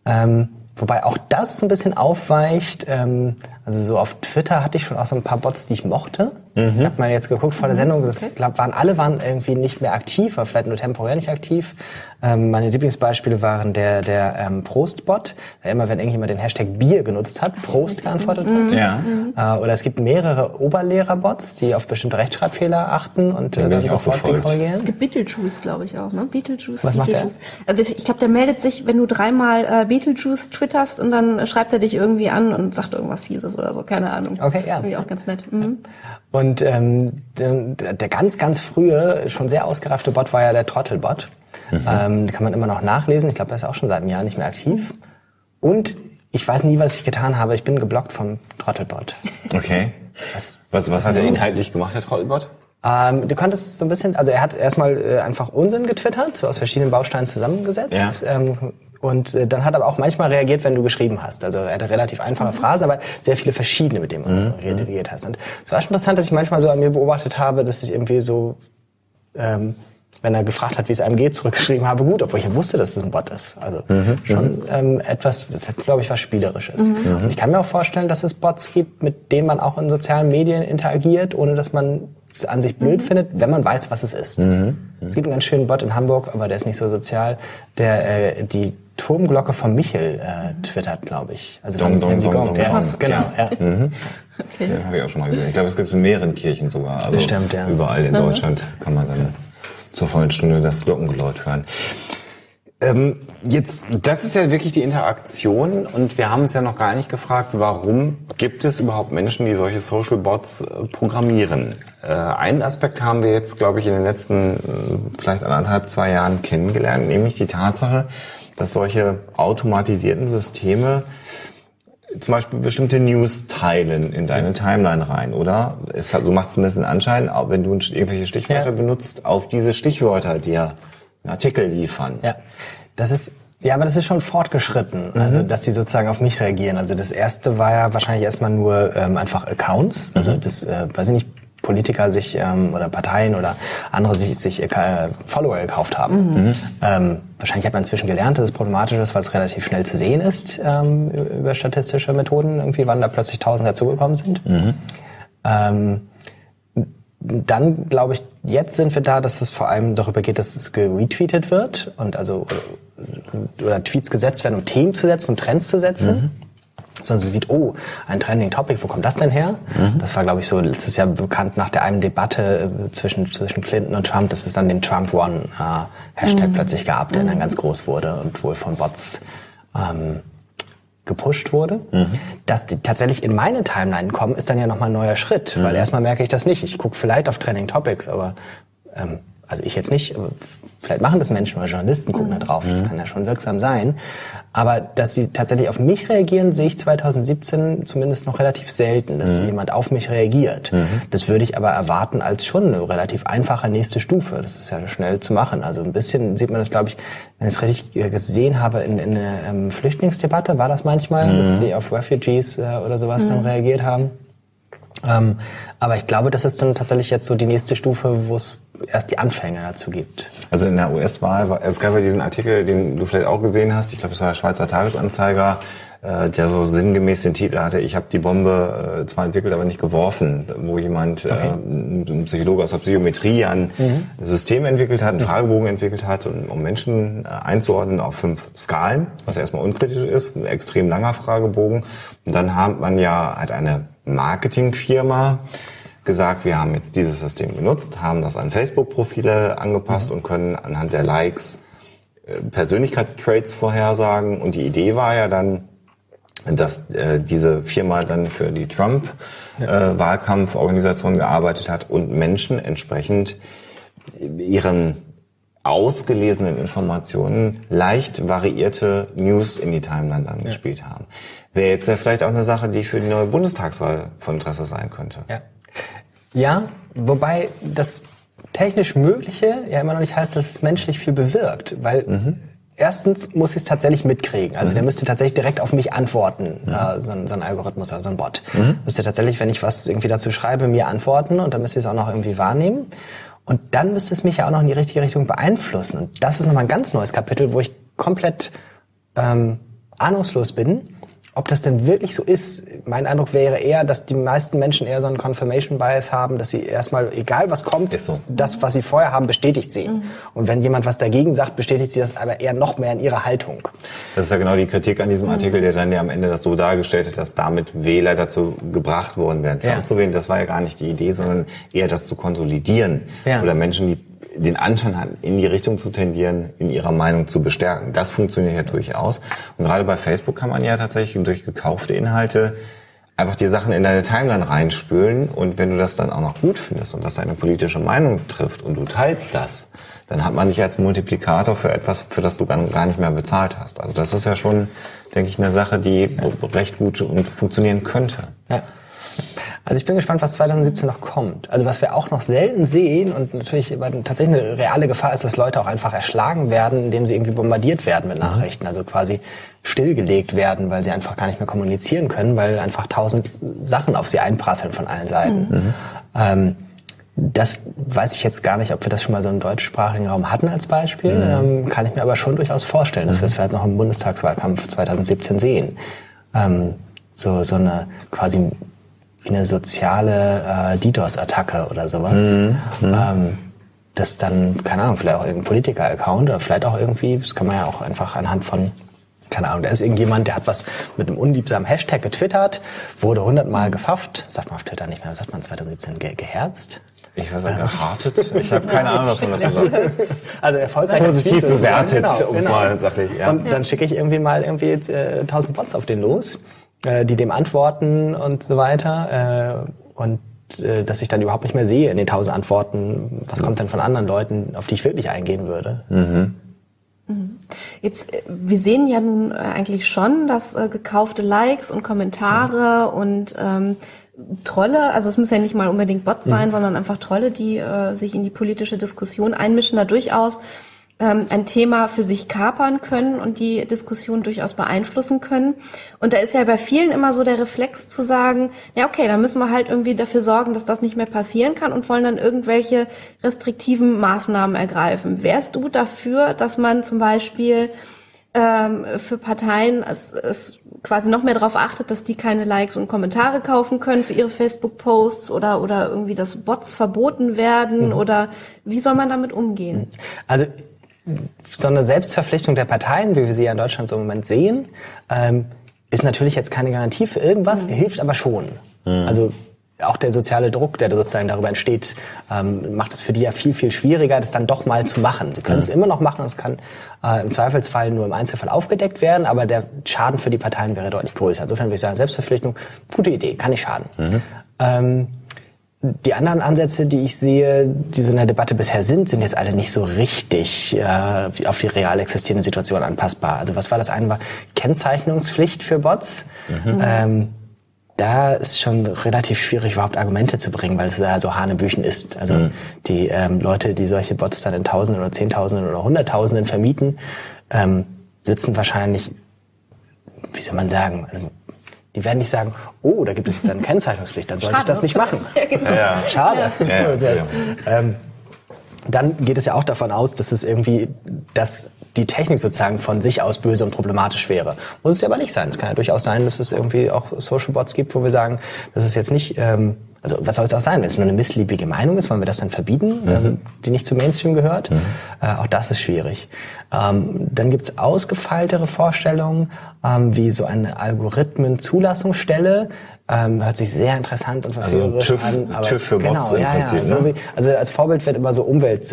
Speaker 4: Wobei auch das so ein bisschen aufweicht. Also so auf Twitter hatte ich schon auch so ein paar Bots, die ich mochte. Ich habe mal jetzt geguckt vor der Sendung, ich glaube, alle waren irgendwie nicht mehr aktiv, aber vielleicht nur temporär nicht aktiv. Meine Lieblingsbeispiele waren der Prost-Bot, der immer, wenn irgendjemand den Hashtag Bier genutzt hat, Prost geantwortet hat. Ja. Oder es gibt mehrere Oberlehrer-Bots, die auf bestimmte Rechtschreibfehler achten und dann sofort die korrigieren.
Speaker 3: Es gibt Beetlejuice, glaube ich auch, ne? Beetlejuice.
Speaker 4: Was macht der?
Speaker 3: Also ich glaube, der meldet sich, wenn du 3-mal Beetlejuice twitterst und dann schreibt er dich irgendwie an und sagt irgendwas Fieses oder so, keine Ahnung.
Speaker 4: Okay, ja.
Speaker 3: Irgendwie auch ganz nett.
Speaker 4: Und der ganz, ganz frühe, schon sehr ausgereifte Bot war ja der Trottelbot. Kann man immer noch nachlesen. Ich glaube, der ist auch schon seit einem Jahr nicht mehr aktiv. Und ich weiß nie, was ich getan habe. Ich bin geblockt vom Trottelbot.
Speaker 2: Okay. Was hat er inhaltlich gemacht, der Trottelbot?
Speaker 4: Du konntest so ein bisschen, also er hat erstmal einfach Unsinn getwittert, so aus verschiedenen Bausteinen zusammengesetzt. Ja. Und dann hat er aber auch manchmal reagiert, wenn du geschrieben hast. Also er hatte relativ einfache Phrasen, aber sehr viele verschiedene, mit denen du reagiert hast. Und es war schon interessant, dass ich manchmal so an mir beobachtet habe, dass ich irgendwie so wenn er gefragt hat, wie es einem geht, zurückgeschrieben habe, gut, obwohl ich ja wusste, dass es ein Bot ist. Also schon etwas, das hat, glaube ich, was Spielerisches. Und ich kann mir auch vorstellen, dass es Bots gibt, mit denen man auch in sozialen Medien interagiert, ohne dass man es an sich blöd findet, wenn man weiß, was es ist. Es gibt einen ganz schönen Bot in Hamburg, aber der ist nicht so sozial, der die Turmglocke von Michel twittert, glaube ich. Also
Speaker 5: Dong,
Speaker 4: wenn sie kommt. Ja, genau. Ja.
Speaker 3: Okay.
Speaker 5: Den habe ich auch schon mal gesehen. Ich glaube, es gibt es in mehreren Kirchen sogar. Also
Speaker 4: Bestimmt, ja.
Speaker 5: Überall in Deutschland kann man dann zur vollen Stunde das Glockengeläut hören. Jetzt, das ist ja wirklich die Interaktion und wir haben uns ja noch gar nicht gefragt, warum gibt es überhaupt Menschen, die solche Social Bots programmieren? Einen Aspekt haben wir jetzt, glaube ich, in den letzten vielleicht 1,5-2 Jahren kennengelernt, nämlich die Tatsache, dass solche automatisierten Systeme zum Beispiel bestimmte News teilen in deine Timeline rein, oder? So macht es zumindest einen Anschein, auch wenn du irgendwelche Stichwörter benutzt, auf diese Stichwörter dir einen Artikel liefern.
Speaker 4: Ja, aber das ist schon fortgeschritten, also dass die sozusagen auf mich reagieren. Also das erste war ja wahrscheinlich erstmal nur einfach Accounts, also das, weiß ich nicht, Politiker sich oder Parteien oder andere sich Follower gekauft haben. Wahrscheinlich hat man inzwischen gelernt, dass es problematisch ist, weil es relativ schnell zu sehen ist über statistische Methoden, irgendwie wann da plötzlich 1000 dazugekommen sind. Dann glaube ich, jetzt sind wir da, dass es vor allem darüber geht, dass es geretweetet wird und also oder Tweets gesetzt werden, um Themen zu setzen, um Trends zu setzen. Sondern sie sieht, oh, ein Trending Topic, wo kommt das denn her? Das war, glaube ich, so letztes Jahr bekannt nach der einen Debatte zwischen Clinton und Trump, dass es dann den Trump One Hashtag plötzlich gab, der dann ganz groß wurde und wohl von Bots gepusht wurde. Dass die tatsächlich in meine Timeline kommen, ist dann ja nochmal ein neuer Schritt, weil erstmal merke ich das nicht. Ich gucke vielleicht auf Trending Topics, aber also ich jetzt nicht, aber vielleicht machen das Menschen oder Journalisten, gucken da drauf, das kann ja schon wirksam sein. Aber dass sie tatsächlich auf mich reagieren, sehe ich 2017 zumindest noch relativ selten, dass jemand auf mich reagiert. Das würde ich aber erwarten als schon eine relativ einfache nächste Stufe. Das ist ja schnell zu machen. Also ein bisschen sieht man das, glaube ich, wenn ich es richtig gesehen habe, in einer Flüchtlingsdebatte war das manchmal, dass die auf Refugees oder sowas dann reagiert haben. Aber ich glaube, das ist dann tatsächlich jetzt so die nächste Stufe, wo es erst die Anfänge dazu gibt.
Speaker 5: Also in der US-Wahl, es gab ja diesen Artikel, den du vielleicht auch gesehen hast, ich glaube, es war der Schweizer Tagesanzeiger, der so sinngemäß den Titel hatte, ich habe die Bombe zwar entwickelt, aber nicht geworfen, wo jemand, ein Psychologe aus der Psychometrie, ein System entwickelt hat, einen Fragebogen entwickelt hat, um Menschen einzuordnen auf 5 Skalen, was erstmal unkritisch ist, ein extrem langer Fragebogen. Und dann hat man ja halt eine Marketingfirma gesagt, wir haben jetzt dieses System genutzt, haben das an Facebook-Profile angepasst und können anhand der Likes Persönlichkeitstraits vorhersagen. Und die Idee war ja dann, dass diese Firma dann für die Trump-Wahlkampforganisation gearbeitet hat und Menschen entsprechend ihren ausgelesenen Informationen leicht variierte News in die Timeline angespielt haben. Wäre jetzt ja vielleicht auch eine Sache, die für die neue Bundestagswahl von Interesse sein könnte.
Speaker 4: Ja, wobei das technisch Mögliche ja immer noch nicht heißt, dass es menschlich viel bewirkt, weil erstens muss ich es tatsächlich mitkriegen. Also der müsste tatsächlich direkt auf mich antworten, so ein Algorithmus oder so ein Bot. Müsste tatsächlich, wenn ich was irgendwie dazu schreibe, mir antworten und dann müsste ich es auch noch irgendwie wahrnehmen. Und dann müsste es mich ja auch noch in die richtige Richtung beeinflussen. Und das ist nochmal ein ganz neues Kapitel, wo ich komplett ahnungslos bin, ob das denn wirklich so ist. Mein Eindruck wäre eher, dass die meisten Menschen eher so einen Confirmation Bias haben, dass sie erstmal, egal was kommt, das, was sie vorher haben, bestätigt sie. Und wenn jemand was dagegen sagt, bestätigt sie das aber eher noch mehr in ihrer Haltung.
Speaker 5: Das ist ja genau die Kritik an diesem Artikel, der dann ja am Ende das so dargestellt hat, dass damit Wähler dazu gebracht worden wären, Trump zu wählen. Das war ja gar nicht die Idee, sondern eher das zu konsolidieren. Oder Menschen, die den Anschein hatten, in die Richtung zu tendieren, in ihrer Meinung zu bestärken. Das funktioniert ja durchaus. Und gerade bei Facebook kann man ja tatsächlich durch gekaufte Inhalte einfach die Sachen in deine Timeline reinspülen. Und wenn du das dann auch noch gut findest und das deine politische Meinung trifft und du teilst das, dann hat man dich als Multiplikator für etwas, für das du gar nicht mehr bezahlt hast. Also das ist ja schon, denke ich, eine Sache, die recht gut und funktionieren könnte.
Speaker 4: Ja. Also ich bin gespannt, was 2017 noch kommt. Also was wir auch noch selten sehen und natürlich tatsächlich eine reale Gefahr ist, dass Leute auch einfach erschlagen werden, indem sie irgendwie bombardiert werden mit Nachrichten. Also quasi stillgelegt werden, weil sie einfach gar nicht mehr kommunizieren können, weil einfach 1000 Sachen auf sie einprasseln von allen Seiten. Das weiß ich jetzt gar nicht, ob wir das schon mal so im deutschsprachigen Raum hatten als Beispiel. Kann ich mir aber schon durchaus vorstellen, dass wir es vielleicht noch im Bundestagswahlkampf 2017 sehen. So eine quasi wie eine soziale DDoS-Attacke oder sowas. Das dann, keine Ahnung, vielleicht auch irgendein Politiker-Account oder vielleicht auch irgendwie, das kann man ja auch einfach anhand von, keine Ahnung, da ist irgendjemand, der hat was mit einem unliebsamen Hashtag getwittert, wurde 100-mal gefafft, sagt man auf Twitter nicht mehr, was sagt man 2017, geherzt?
Speaker 5: Ich weiß nicht, gehartet? Ich habe keine Ahnung, was man dazu sagt.
Speaker 4: Also erfolgreich
Speaker 5: positiv bewertet,
Speaker 4: um es mal
Speaker 5: sachlich. Ja.
Speaker 4: Und dann schicke ich irgendwie 1000 Bots auf den los, die dem antworten und so weiter. Und dass ich dann überhaupt nicht mehr sehe in den 1000 Antworten, was kommt denn von anderen Leuten, auf die ich wirklich eingehen würde.
Speaker 3: Jetzt, wir sehen ja nun eigentlich schon, dass gekaufte Likes und Kommentare und Trolle, also es müssen ja nicht mal unbedingt Bots sein, sondern einfach Trolle, die sich in die politische Diskussion einmischen, da durchaus ein Thema für sich kapern können und die Diskussion durchaus beeinflussen können. Und da ist ja bei vielen immer so der Reflex zu sagen, ja okay, dann müssen wir halt irgendwie dafür sorgen, dass das nicht mehr passieren kann und wollen dann irgendwelche restriktiven Maßnahmen ergreifen. Wärst du dafür, dass man zum Beispiel für Parteien es quasi noch mehr darauf achtet, dass die keine Likes und Kommentare kaufen können für ihre Facebook-Posts oder irgendwie, dass Bots verboten werden oder wie soll man damit umgehen?
Speaker 4: Also so eine Selbstverpflichtung der Parteien, wie wir sie ja in Deutschland so im Moment sehen, ist natürlich jetzt keine Garantie für irgendwas, hilft aber schon. Also auch der soziale Druck, der sozusagen darüber entsteht, macht es für die ja viel, viel schwieriger, das dann doch mal zu machen. Sie können es immer noch machen, es kann im Zweifelsfall nur im Einzelfall aufgedeckt werden, aber der Schaden für die Parteien wäre deutlich größer. Insofern würde ich sagen, Selbstverpflichtung, gute Idee, kann nicht schaden. Die anderen Ansätze, die ich sehe, die so in der Debatte bisher sind jetzt alle nicht so richtig auf die real existierende Situation anpassbar. Also was war das eine? War Kennzeichnungspflicht für Bots. Da ist schon relativ schwierig, überhaupt Argumente zu bringen, weil es da so Hanebüchen ist. Also die Leute, die solche Bots dann in Tausenden oder Zehntausenden oder Hunderttausenden vermieten, sitzen wahrscheinlich, wie soll man sagen, also die werden nicht sagen, oh, da gibt es jetzt eine Kennzeichnungspflicht, dann sollte ich das nicht machen.
Speaker 5: Ja.
Speaker 4: Schade.
Speaker 5: Ja.
Speaker 4: Dann geht es ja auch davon aus, dass die Technik sozusagen von sich aus böse und problematisch wäre. Muss es ja aber nicht sein. Es kann ja durchaus sein, dass es irgendwie auch Social Bots gibt, wo wir sagen, das ist jetzt nicht, also was soll es auch sein, wenn es nur eine missliebige Meinung ist, wollen wir das dann verbieten, die nicht zum Mainstream gehört? Auch das ist schwierig. Dann gibt's ausgefeiltere Vorstellungen, wie so eine Algorithmen-Zulassungsstelle. Hört sich sehr interessant und verführerisch an. Aber
Speaker 5: TÜV für Bots im Prinzip.
Speaker 4: So also als Vorbild wird immer so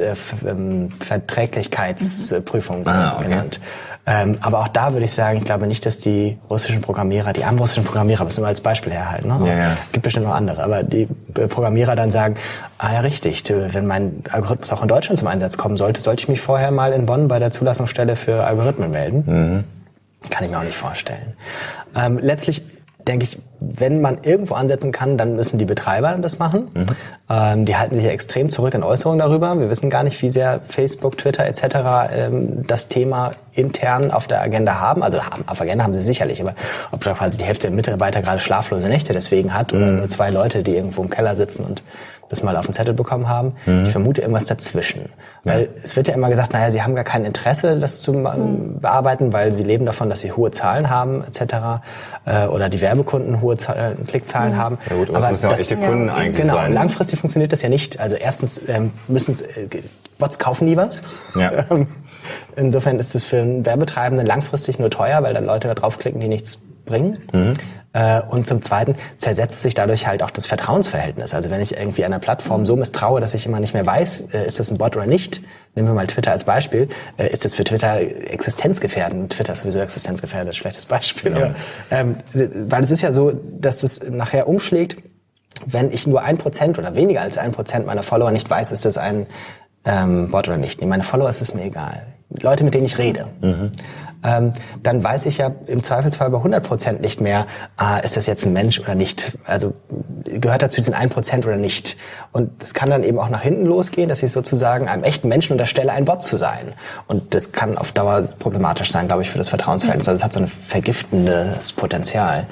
Speaker 4: Umweltverträglichkeitsprüfung genannt. Aber auch da würde ich sagen, ich glaube nicht, dass die armen russischen Programmierer, müssen wir als Beispiel herhalten. Ne? Gibt bestimmt noch andere, aber die Programmierer dann sagen, ja richtig, wenn mein Algorithmus auch in Deutschland zum Einsatz kommen sollte ich mich vorher mal in Bonn bei der Zulassungsstelle für Algorithmen melden. Kann ich mir auch nicht vorstellen. Letztlich denke ich, wenn man irgendwo ansetzen kann, dann müssen die Betreiber das machen. Die halten sich ja extrem zurück in Äußerungen darüber. Wir wissen gar nicht, wie sehr Facebook, Twitter etc. Das Thema intern auf der Agenda haben. Also auf der Agenda haben sie sicherlich, aber ob da quasi die Hälfte der Mitarbeiter gerade schlaflose Nächte deswegen hat oder nur 2 Leute, die irgendwo im Keller sitzen und das mal auf den Zettel bekommen haben. Ich vermute irgendwas dazwischen. Weil es wird ja immer gesagt, naja, sie haben gar kein Interesse, das zu bearbeiten, weil sie leben davon, dass sie hohe Zahlen haben etc. Oder die Werbekunden hohe Klickzahlen haben.
Speaker 5: Ja gut, aber es müssen ja auch echte Kunden eigentlich
Speaker 4: genau,
Speaker 5: sein.
Speaker 4: Langfristig funktioniert das ja nicht. Also erstens Bots kaufen nie was.
Speaker 5: Ja.
Speaker 4: Insofern ist es für einen Werbetreibenden langfristig nur teuer, weil dann Leute da draufklicken, die nichts bringen. Und zum Zweiten zersetzt sich dadurch halt auch das Vertrauensverhältnis. Also wenn ich irgendwie einer Plattform so misstraue, dass ich immer nicht mehr weiß, ist das ein Bot oder nicht, nehmen wir mal Twitter als Beispiel, ist das für Twitter existenzgefährdend. Twitter ist sowieso existenzgefährdet, schlechtes Beispiel. Ja. Weil es ist ja so, dass es nachher umschlägt, wenn ich nur 1% oder weniger als 1% meiner Follower nicht weiß, ist das ein Bot oder nicht. Nee, meine Follower ist es mir egal. Leute, mit denen ich rede. Dann weiß ich ja im Zweifelsfall bei 100% nicht mehr, ist das jetzt ein Mensch oder nicht. Also gehört dazu diesen 1% oder nicht. Und es kann dann eben auch nach hinten losgehen, dass ich sozusagen einem echten Menschen unterstelle, ein Bot zu sein. Und das kann auf Dauer problematisch sein, glaube ich, für das Vertrauensverhältnis. Also es hat so ein vergiftendes Potenzial.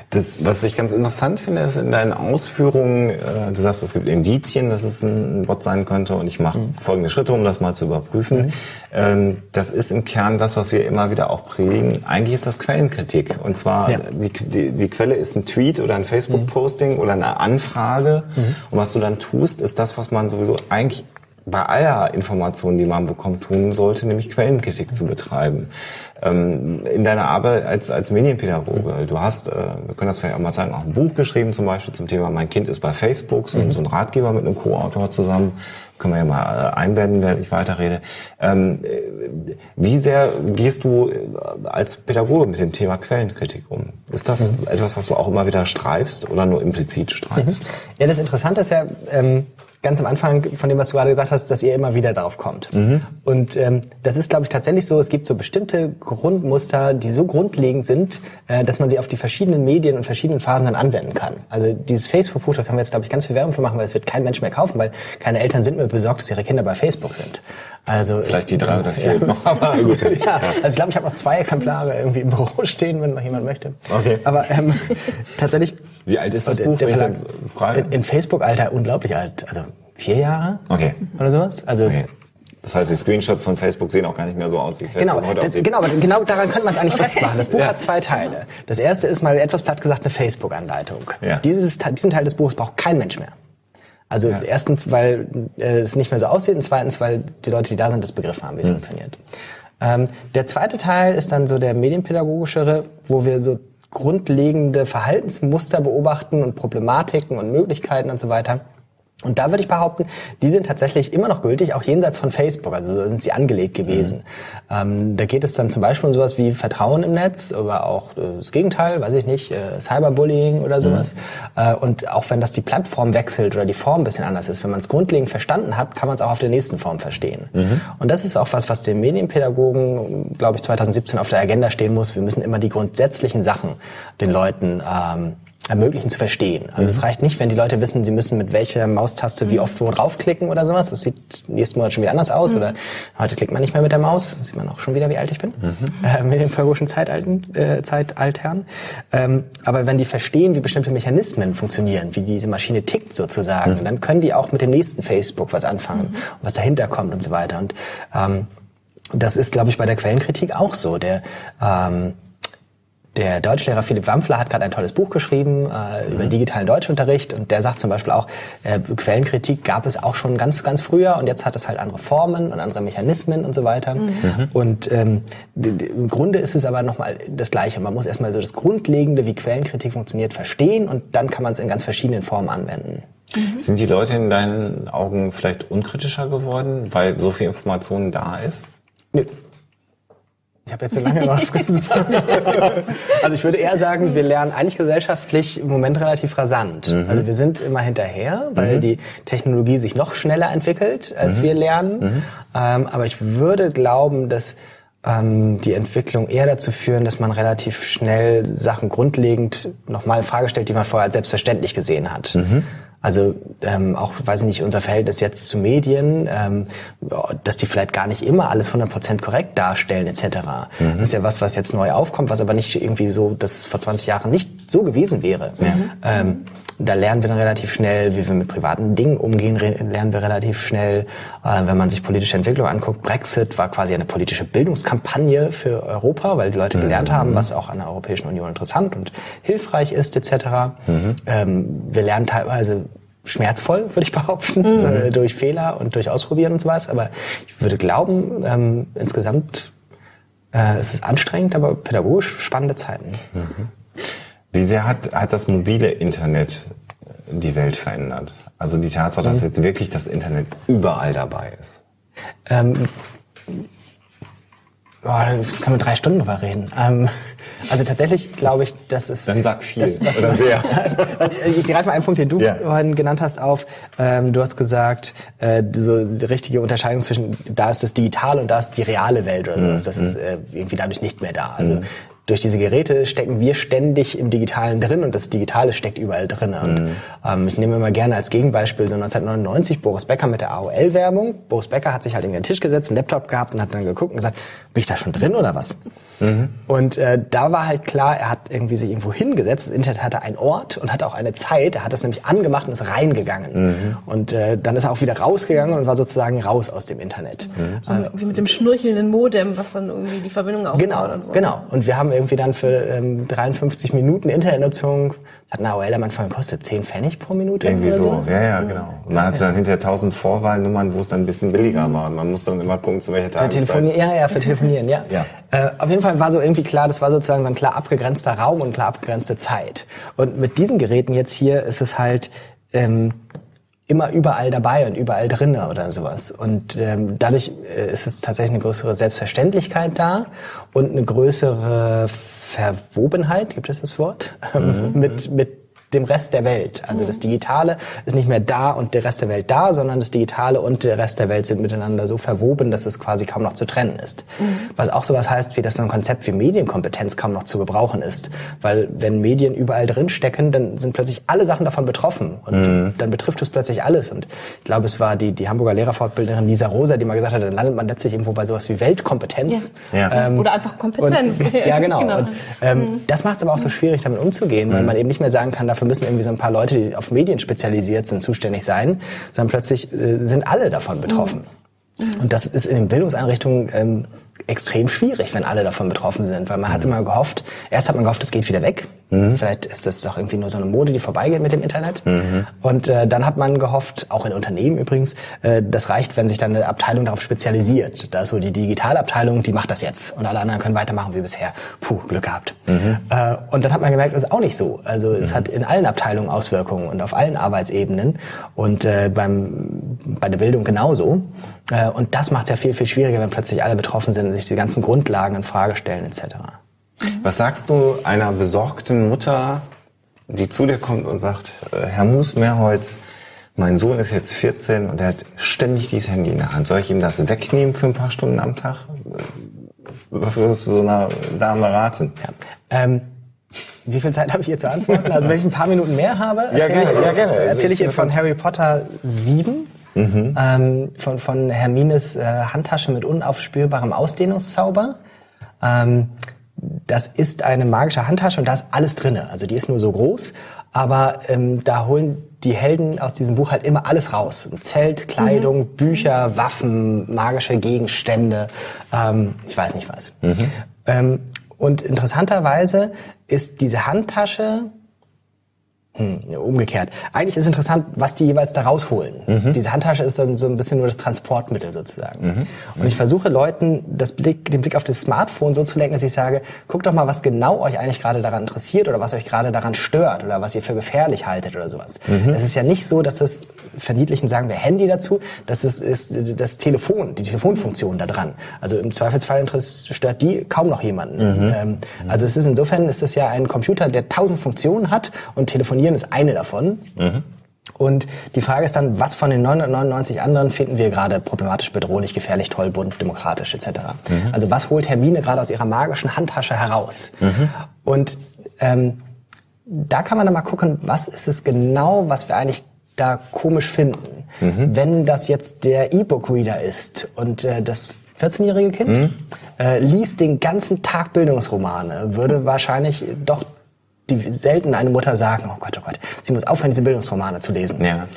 Speaker 5: Was ich ganz interessant finde, ist in deinen Ausführungen, du sagst, es gibt Indizien, dass es ein Bot sein könnte und ich mache folgende Schritte, um das mal zu überprüfen. Das ist im Kern das, was wir immer wieder auch predigen. Eigentlich ist das Quellenkritik. Und zwar, die Quelle ist ein Tweet oder ein Facebook-Posting oder eine Anfrage. Und was du dann tust, ist das, was man sowieso eigentlich bei aller Information, die man bekommt, tun sollte, nämlich Quellenkritik zu betreiben. In deiner Arbeit als Medienpädagoge, du hast, wir können das vielleicht auch mal sagen, auch ein Buch geschrieben, zum Beispiel zum Thema Mein Kind ist bei Facebook, so ein Ratgeber mit einem Co-Autor zusammen, können wir ja mal einblenden, während ich weiterrede. Wie sehr gehst du als Pädagoge mit dem Thema Quellenkritik um? Ist das etwas, was du auch immer wieder streifst oder nur implizit streifst?
Speaker 4: Ja, das Interessante ist ja, ganz am Anfang von dem, was du gerade gesagt hast, dass ihr immer wieder darauf kommt. Und das ist, glaube ich, tatsächlich so, es gibt so bestimmte Grundmuster, die so grundlegend sind, dass man sie auf die verschiedenen Medien und verschiedenen Phasen dann anwenden kann. Also dieses Facebook-Buch, da können wir jetzt, glaube ich, ganz viel Werbung für machen, weil es wird kein Mensch mehr kaufen, weil keine Eltern sind mehr besorgt, dass ihre Kinder bei Facebook sind. Also
Speaker 5: vielleicht die 3 oder 4 noch, aber
Speaker 4: gut. Ja, also ich glaube, ich habe noch 2 Exemplare irgendwie im Büro stehen, wenn noch jemand möchte.
Speaker 5: Okay.
Speaker 4: Aber tatsächlich.
Speaker 5: Wie alt ist das Buch?
Speaker 4: Der Verlag, in Facebook-Alter unglaublich alt. Also 4 Jahre?
Speaker 5: Okay.
Speaker 4: Oder sowas? Also.
Speaker 5: Okay. Das heißt, die Screenshots von Facebook sehen auch gar nicht mehr so aus, wie Facebook heute aussieht.
Speaker 4: Genau daran könnte man es eigentlich festmachen. Das Buch hat 2 Teile. Das erste ist mal etwas platt gesagt eine Facebook-Anleitung. Ja. Diesen Teil des Buches braucht kein Mensch mehr. Also erstens, weil es nicht mehr so aussieht und zweitens, weil die Leute, die da sind, das begriffen haben, wie es funktioniert. Der zweite Teil ist dann so der medienpädagogischere, wo wir so grundlegende Verhaltensmuster beobachten und Problematiken und Möglichkeiten und so weiter. Und da würde ich behaupten, die sind tatsächlich immer noch gültig, auch jenseits von Facebook, also so sind sie angelegt gewesen. Da geht es dann zum Beispiel um sowas wie Vertrauen im Netz, aber auch das Gegenteil, weiß ich nicht, Cyberbullying oder sowas. Und auch wenn das die Plattform wechselt oder die Form ein bisschen anders ist, wenn man es grundlegend verstanden hat, kann man es auch auf der nächsten Form verstehen. Und das ist auch was den Medienpädagogen, glaube ich, 2017 auf der Agenda stehen muss. Wir müssen immer die grundsätzlichen Sachen den Leuten ermöglichen zu verstehen. Also es reicht nicht, wenn die Leute wissen, sie müssen mit welcher Maustaste wie oft wo draufklicken oder sowas. Das sieht nächsten Monat schon wieder anders aus. Oder heute klickt man nicht mehr mit der Maus. Das sieht man auch schon wieder, wie alt ich bin. Mit den pädagogischen Zeitaltern. Aber wenn die verstehen, wie bestimmte Mechanismen funktionieren, wie diese Maschine tickt sozusagen, dann können die auch mit dem nächsten Facebook was anfangen, und was dahinter kommt und so weiter. Und das ist, glaube ich, bei der Quellenkritik auch so. Der Deutschlehrer Philipp Wampfler hat gerade ein tolles Buch geschrieben über digitalen Deutschunterricht und der sagt zum Beispiel auch, Quellenkritik gab es auch schon ganz, ganz früher und jetzt hat es halt andere Formen und andere Mechanismen und so weiter. Und im Grunde ist es aber nochmal das Gleiche. Man muss erstmal so das Grundlegende, wie Quellenkritik funktioniert, verstehen und dann kann man es in ganz verschiedenen Formen anwenden.
Speaker 5: Sind die Leute in deinen Augen vielleicht unkritischer geworden, weil so viel Information da ist?
Speaker 4: Nö. Ich habe jetzt so lange rausgesucht. Also ich würde eher sagen, wir lernen eigentlich gesellschaftlich im Moment relativ rasant. Also wir sind immer hinterher, weil die Technologie sich noch schneller entwickelt, als wir lernen. Aber ich würde glauben, dass die Entwicklung eher dazu führen, dass man relativ schnell Sachen grundlegend nochmal in Frage stellt, die man vorher als selbstverständlich gesehen hat. Also auch, weiß ich nicht, unser Verhältnis jetzt zu Medien, dass die vielleicht gar nicht immer alles 100% korrekt darstellen etc. Das ist ja was jetzt neu aufkommt, was aber nicht irgendwie so, das vor 20 Jahren nicht so gewesen wäre. Da lernen wir dann relativ schnell, wie wir mit privaten Dingen umgehen, lernen wir relativ schnell. Wenn man sich politische Entwicklung anguckt, Brexit war quasi eine politische Bildungskampagne für Europa, weil die Leute gelernt haben, was auch an der Europäischen Union interessant und hilfreich ist etc. Wir lernen teilweise schmerzvoll, würde ich behaupten, durch Fehler und durch Ausprobieren und sowas. Aber ich würde glauben, insgesamt es ist anstrengend, aber pädagogisch spannende Zeiten.
Speaker 5: Wie sehr hat das mobile Internet die Welt verändert? Also die Tatsache, dass jetzt wirklich das Internet überall dabei ist.
Speaker 4: Da kann man 3 Stunden drüber reden. Also tatsächlich glaube ich, dass es...
Speaker 5: Dann sag viel oder sehr.
Speaker 4: Ich greife mal einen Punkt, den du vorhin genannt hast, auf. Du hast gesagt, so die richtige Unterscheidung zwischen da ist das Digitale und da ist die reale Welt oder sowas. Das ist irgendwie dadurch nicht mehr da. Also durch diese Geräte stecken wir ständig im Digitalen drin und das Digitale steckt überall drin. Und ich nehme immer gerne als Gegenbeispiel so 1999 Boris Becker mit der AOL-Werbung. Boris Becker hat sich halt irgendwie an den Tisch gesetzt, einen Laptop gehabt und hat dann geguckt und gesagt, bin ich da schon drin oder was? Und da war halt klar, er hat irgendwie sich irgendwo hingesetzt. Das Internet hatte einen Ort und hatte auch eine Zeit. Er hat das nämlich angemacht und ist reingegangen. Und dann ist er auch wieder rausgegangen und war sozusagen raus aus dem Internet.
Speaker 6: So wie mit dem schnurchelnden Modem, was dann irgendwie die Verbindung aufbaut und so.
Speaker 4: Genau. Und wir haben irgendwie dann für 53 Minuten Internetnutzung, das hat eine AOL am Anfang gekostet, 10 Pfennig pro Minute.
Speaker 5: Irgendwie
Speaker 4: oder
Speaker 5: so,
Speaker 4: sowas.
Speaker 5: ja, genau. Und man hatte dann hinterher 1000 Vorwahlnummern, wo es dann ein bisschen billiger war. Und man musste dann immer gucken, zu welcher Tageszeit.
Speaker 4: Für Telefonieren, ja. Auf jeden Fall war so irgendwie klar, das war sozusagen so ein klar abgegrenzter Raum und klar abgegrenzte Zeit. Und mit diesen Geräten jetzt hier ist es halt immer überall dabei und überall drin oder sowas. Und dadurch ist es tatsächlich eine größere Selbstverständlichkeit da und eine größere Verwobenheit, gibt es das Wort, mit dem Rest der Welt. Also das Digitale ist nicht mehr da und der Rest der Welt da, sondern das Digitale und der Rest der Welt sind miteinander so verwoben, dass es quasi kaum noch zu trennen ist. Was auch sowas heißt, wie dass so ein Konzept wie Medienkompetenz kaum noch zu gebrauchen ist. Weil wenn Medien überall drin stecken, dann sind plötzlich alle Sachen davon betroffen. Und dann betrifft es plötzlich alles. Und ich glaube, es war die Hamburger Lehrerfortbildnerin Lisa Rosa, die mal gesagt hat, dann landet man letztlich irgendwo bei sowas wie Weltkompetenz.
Speaker 6: Ja. Oder einfach Kompetenz.
Speaker 4: Ja, genau. Und das macht es aber auch so schwierig, damit umzugehen, weil man eben nicht mehr sagen kann, dafür müssen irgendwie so ein paar Leute, die auf Medien spezialisiert sind, zuständig sein, sondern plötzlich sind alle davon betroffen. Und das ist in den Bildungseinrichtungen extrem schwierig, wenn alle davon betroffen sind, weil man hat immer gehofft, erst hat man gehofft, es geht wieder weg. Vielleicht ist das doch irgendwie nur so eine Mode, die vorbeigeht mit dem Internet. Und dann hat man gehofft, auch in Unternehmen übrigens, das reicht, wenn sich dann eine Abteilung darauf spezialisiert. Da ist so die Digitalabteilung, die macht das jetzt und alle anderen können weitermachen wie bisher. Puh, Glück gehabt. Und dann hat man gemerkt, das ist auch nicht so. Also es hat in allen Abteilungen Auswirkungen und auf allen Arbeitsebenen und bei der Bildung genauso. Und das macht es ja viel, viel schwieriger, wenn plötzlich alle betroffen sind und sich die ganzen Grundlagen in Frage stellen etc.
Speaker 5: Was sagst du einer besorgten Mutter, die zu dir kommt und sagt, Herr Moos-Merholz, mein Sohn ist jetzt 14 und er hat ständig dieses Handy in der Hand. Soll ich ihm das wegnehmen für ein paar Stunden am Tag? Was würdest du so einer Dame raten?
Speaker 4: Ja. Wie viel Zeit habe ich hier zu antworten? Also wenn ich ein paar Minuten mehr habe, erzähle ich ihr von Harry Potter 7. Von Hermines Handtasche mit unaufspürbarem Ausdehnungszauber. Das ist eine magische Handtasche und da ist alles drinne. Also die ist nur so groß, aber da holen die Helden aus diesem Buch halt immer alles raus. Zelt, Kleidung, Bücher, Waffen, magische Gegenstände, ich weiß nicht was. Und interessanterweise ist diese Handtasche umgekehrt. Eigentlich ist interessant, was die jeweils da rausholen. Diese Handtasche ist dann so ein bisschen nur das Transportmittel sozusagen. Und ich versuche Leuten den Blick auf das Smartphone so zu lenken, dass ich sage, guckt doch mal, was genau euch eigentlich gerade daran interessiert oder was euch gerade daran stört oder was ihr für gefährlich haltet oder sowas. Es ist ja nicht so, dass das verniedlichen sagen wir Handy dazu, das ist das Telefon, die Telefonfunktion da dran. Also im Zweifelsfall stört die kaum noch jemanden. Also es ist insofern ist das ja ein Computer, der 1000 Funktionen hat und telefoniert ist eine davon. Und die Frage ist dann, was von den 999 anderen finden wir gerade problematisch, bedrohlich, gefährlich, toll, bunt, demokratisch etc. Also was holt Hermine gerade aus ihrer magischen Handtasche heraus? Und da kann man dann mal gucken, was ist es genau, was wir eigentlich da komisch finden. Wenn das jetzt der E-Book-Reader ist und das 14-jährige Kind liest den ganzen Tag Bildungsromane, würde wahrscheinlich doch selten eine Mutter sagen, oh Gott, sie muss aufhören, diese Bildungsromane zu lesen. Ja.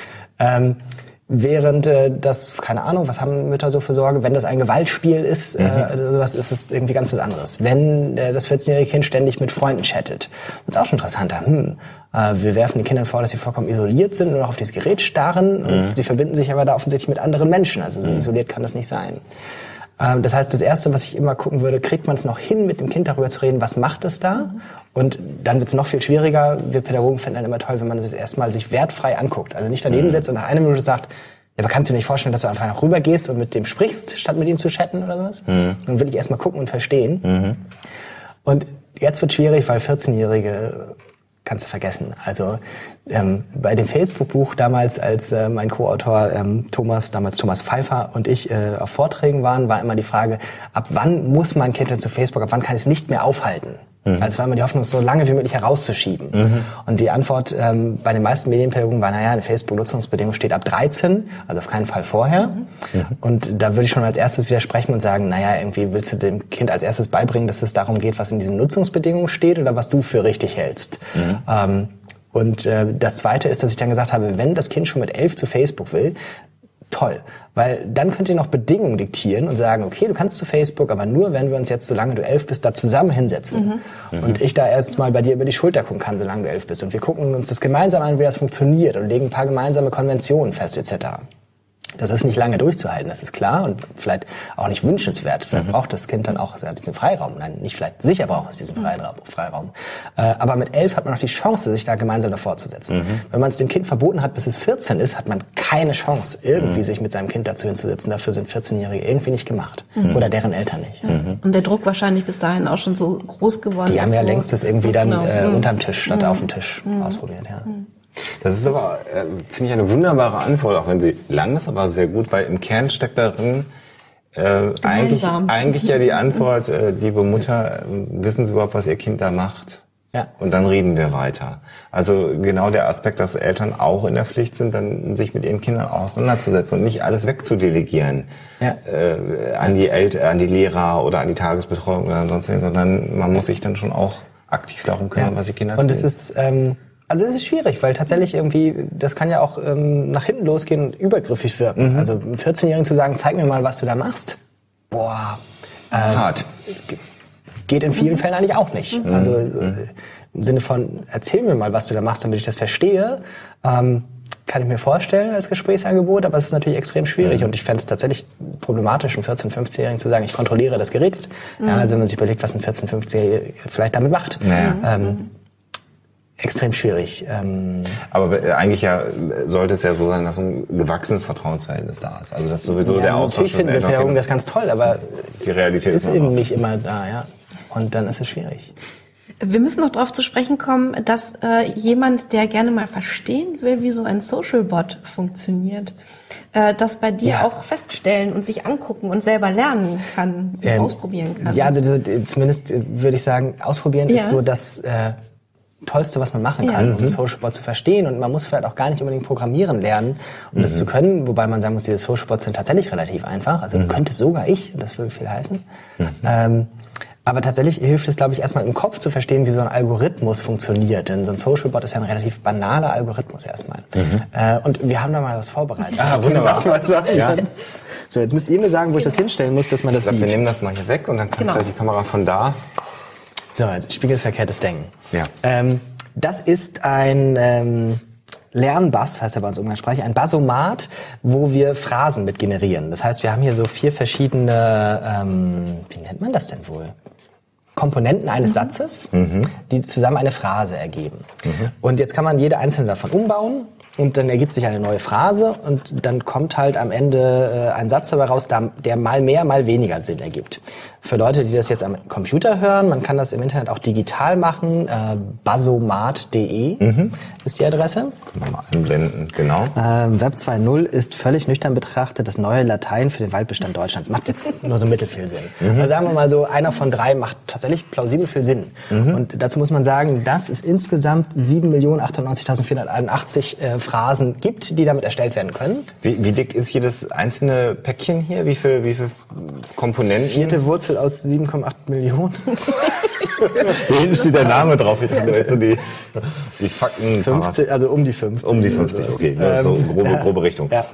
Speaker 4: Während das, keine Ahnung, was haben Mütter so für Sorge, wenn das ein Gewaltspiel ist, sowas ist es irgendwie ganz was anderes. Wenn das 14-jährige Kind ständig mit Freunden chattet, ist auch schon interessanter. Wir werfen den Kindern vor, dass sie vollkommen isoliert sind und noch auf dieses Gerät starren und sie verbinden sich aber da offensichtlich mit anderen Menschen. Also so isoliert kann das nicht sein. Das heißt, das Erste, was ich immer gucken würde, kriegt man es noch hin, mit dem Kind darüber zu reden, was macht es da? Und dann wird es noch viel schwieriger. Wir Pädagogen finden dann immer toll, wenn man das erstmal sich wertfrei anguckt. Also nicht daneben setzt und nach einer Minute sagt, ja, aber kannst du dir nicht vorstellen, dass du einfach noch rübergehst und mit dem sprichst, statt mit ihm zu chatten oder sowas? Dann will ich erstmal gucken und verstehen. Und jetzt wird schwierig, weil 14-Jährige kannst du vergessen. Also bei dem Facebook-Buch damals, als mein Co-Autor Thomas Pfeiffer und ich auf Vorträgen waren, war immer die Frage, ab wann muss mein Kind denn zu Facebook, ab wann kann ich es nicht mehr aufhalten? Also es war immer die Hoffnung, es so lange wie möglich herauszuschieben. Und die Antwort bei den meisten Medienpädagogen war, naja, eine Facebook-Nutzungsbedingung steht ab 13, also auf keinen Fall vorher. Und da würde ich schon als erstes widersprechen und sagen, naja, irgendwie willst du dem Kind als erstes beibringen, dass es darum geht, was in diesen Nutzungsbedingungen steht oder was du für richtig hältst. Und das Zweite ist, dass ich dann gesagt habe, wenn das Kind schon mit 11 zu Facebook will, toll, weil dann könnt ihr noch Bedingungen diktieren und sagen, okay, du kannst zu Facebook, aber nur, wenn wir uns jetzt, solange du 11 bist, da zusammen hinsetzen und ich da erst mal bei dir über die Schulter gucken kann, solange du 11 bist und wir gucken uns das gemeinsam an, wie das funktioniert und legen ein paar gemeinsame Konventionen fest etc. Das ist nicht lange durchzuhalten, das ist klar und vielleicht auch nicht wünschenswert. Vielleicht braucht das Kind dann auch diesen Freiraum. Nein, nicht vielleicht, sicher braucht es diesen Freiraum. Aber mit 11 hat man noch die Chance, sich da gemeinsam davor zu setzen. Wenn man es dem Kind verboten hat, bis es 14 ist, hat man keine Chance, irgendwie sich mit seinem Kind dazu hinzusetzen. Dafür sind 14-Jährige irgendwie nicht gemacht. Oder deren Eltern nicht.
Speaker 6: Und der Druck wahrscheinlich bis dahin auch schon so groß geworden.
Speaker 4: Die haben ja
Speaker 6: so
Speaker 4: längst das irgendwie dann unterm Tisch statt auf dem Tisch ausprobiert. Ja.
Speaker 5: Das ist aber, finde ich, eine wunderbare Antwort, auch wenn sie lang ist, aber sehr gut, weil im Kern steckt darin eigentlich ja die Antwort, liebe Mutter, wissen Sie überhaupt, was Ihr Kind da macht? Ja. Und dann reden wir weiter. Also genau der Aspekt, dass Eltern auch in der Pflicht sind, dann sich mit ihren Kindern auseinanderzusetzen und nicht alles wegzudelegieren an die Lehrer oder an die Tagesbetreuung oder sonst was, sondern man muss sich dann schon auch aktiv darum kümmern, was die Kinder tun.
Speaker 4: Und es ist also es ist schwierig, weil tatsächlich irgendwie, das kann ja auch nach hinten losgehen und übergriffig wirken. Also einem 14-Jährigen zu sagen, zeig mir mal, was du da machst. Boah.
Speaker 5: Hart.
Speaker 4: Geht in vielen Fällen eigentlich auch nicht. Also im Sinne von, erzähl mir mal, was du da machst, damit ich das verstehe. Kann ich mir vorstellen als Gesprächsangebot, aber es ist natürlich extrem schwierig und ich fände es tatsächlich problematisch, einem 14-, 15-Jährigen zu sagen, ich kontrolliere das Gerät. Ja, also wenn man sich überlegt, was ein 14-, 15-Jähriger vielleicht damit macht. Extrem schwierig.
Speaker 5: Aber eigentlich sollte es ja so sein, dass ein gewachsenes Vertrauensverhältnis da ist. Also dass sowieso der Austausch
Speaker 4: natürlich finden wir Pädagogen das ganz toll, aber
Speaker 5: die Realität
Speaker 4: ist eben nicht immer da, ja. Und dann ist es schwierig.
Speaker 6: Wir müssen noch darauf zu sprechen kommen, dass jemand, der gerne mal verstehen will, wie so ein Social Bot funktioniert, das bei dir auch feststellen und sich angucken und selber lernen kann, ausprobieren kann.
Speaker 4: Ja, also zumindest würde ich sagen, ausprobieren ist so das Tollste, was man machen kann, um Socialbots zu verstehen. Und man muss vielleicht auch gar nicht unbedingt programmieren lernen, um das zu können. Wobei man sagen muss, diese Socialbots sind tatsächlich relativ einfach. Also könnte sogar ich, das würde viel heißen. Aber tatsächlich hilft es, glaube ich, erstmal im Kopf zu verstehen, wie so ein Algorithmus funktioniert. Denn so ein Socialbot ist ja ein relativ banaler Algorithmus erstmal. Und wir haben da mal was vorbereitet.
Speaker 5: Wunderbar.
Speaker 4: So, jetzt müsst ihr mir sagen, wo ich das hinstellen muss, dass man das sieht.
Speaker 5: Wir nehmen das mal hier weg und dann kann vielleicht die Kamera von da.
Speaker 4: So, jetzt spiegelverkehrtes Denken.
Speaker 5: Ja.
Speaker 4: Das ist ein Lernbass, heißt ja bei uns umgangssprachlich, ein Bassomat, wo wir Phrasen mit generieren. Das heißt, wir haben hier so 4 verschiedene, wie nennt man das denn wohl? Komponenten eines Satzes, die zusammen eine Phrase ergeben. Und jetzt kann man jede einzelne davon umbauen. Und dann ergibt sich eine neue Phrase und dann kommt halt am Ende ein Satz dabei raus, der mal mehr, mal weniger Sinn ergibt. Für Leute, die das jetzt am Computer hören, man kann das im Internet auch digital machen. Bassomat.de ist die Adresse.
Speaker 5: Mal einblenden, genau.
Speaker 4: Web 2.0 ist völlig nüchtern betrachtet das neue Latein für den Waldbestand Deutschlands. Macht jetzt nur so mittelfiel Sinn. Also sagen wir mal so, einer von 3 macht tatsächlich plausibel viel Sinn. Und dazu muss man sagen, dass es insgesamt 7.098.481 Phrasen gibt, die damit erstellt werden können.
Speaker 5: Wie dick ist jedes einzelne Päckchen hier? Wie viel Komponenten?
Speaker 4: 4. Wurzel aus 7,8 Millionen.
Speaker 5: Hier hinten steht der Name drauf. Ich habe jetzt so die Fakten.
Speaker 4: 50, also um die 50.
Speaker 5: Um die 50, okay. So grobe Richtung.
Speaker 4: Ja.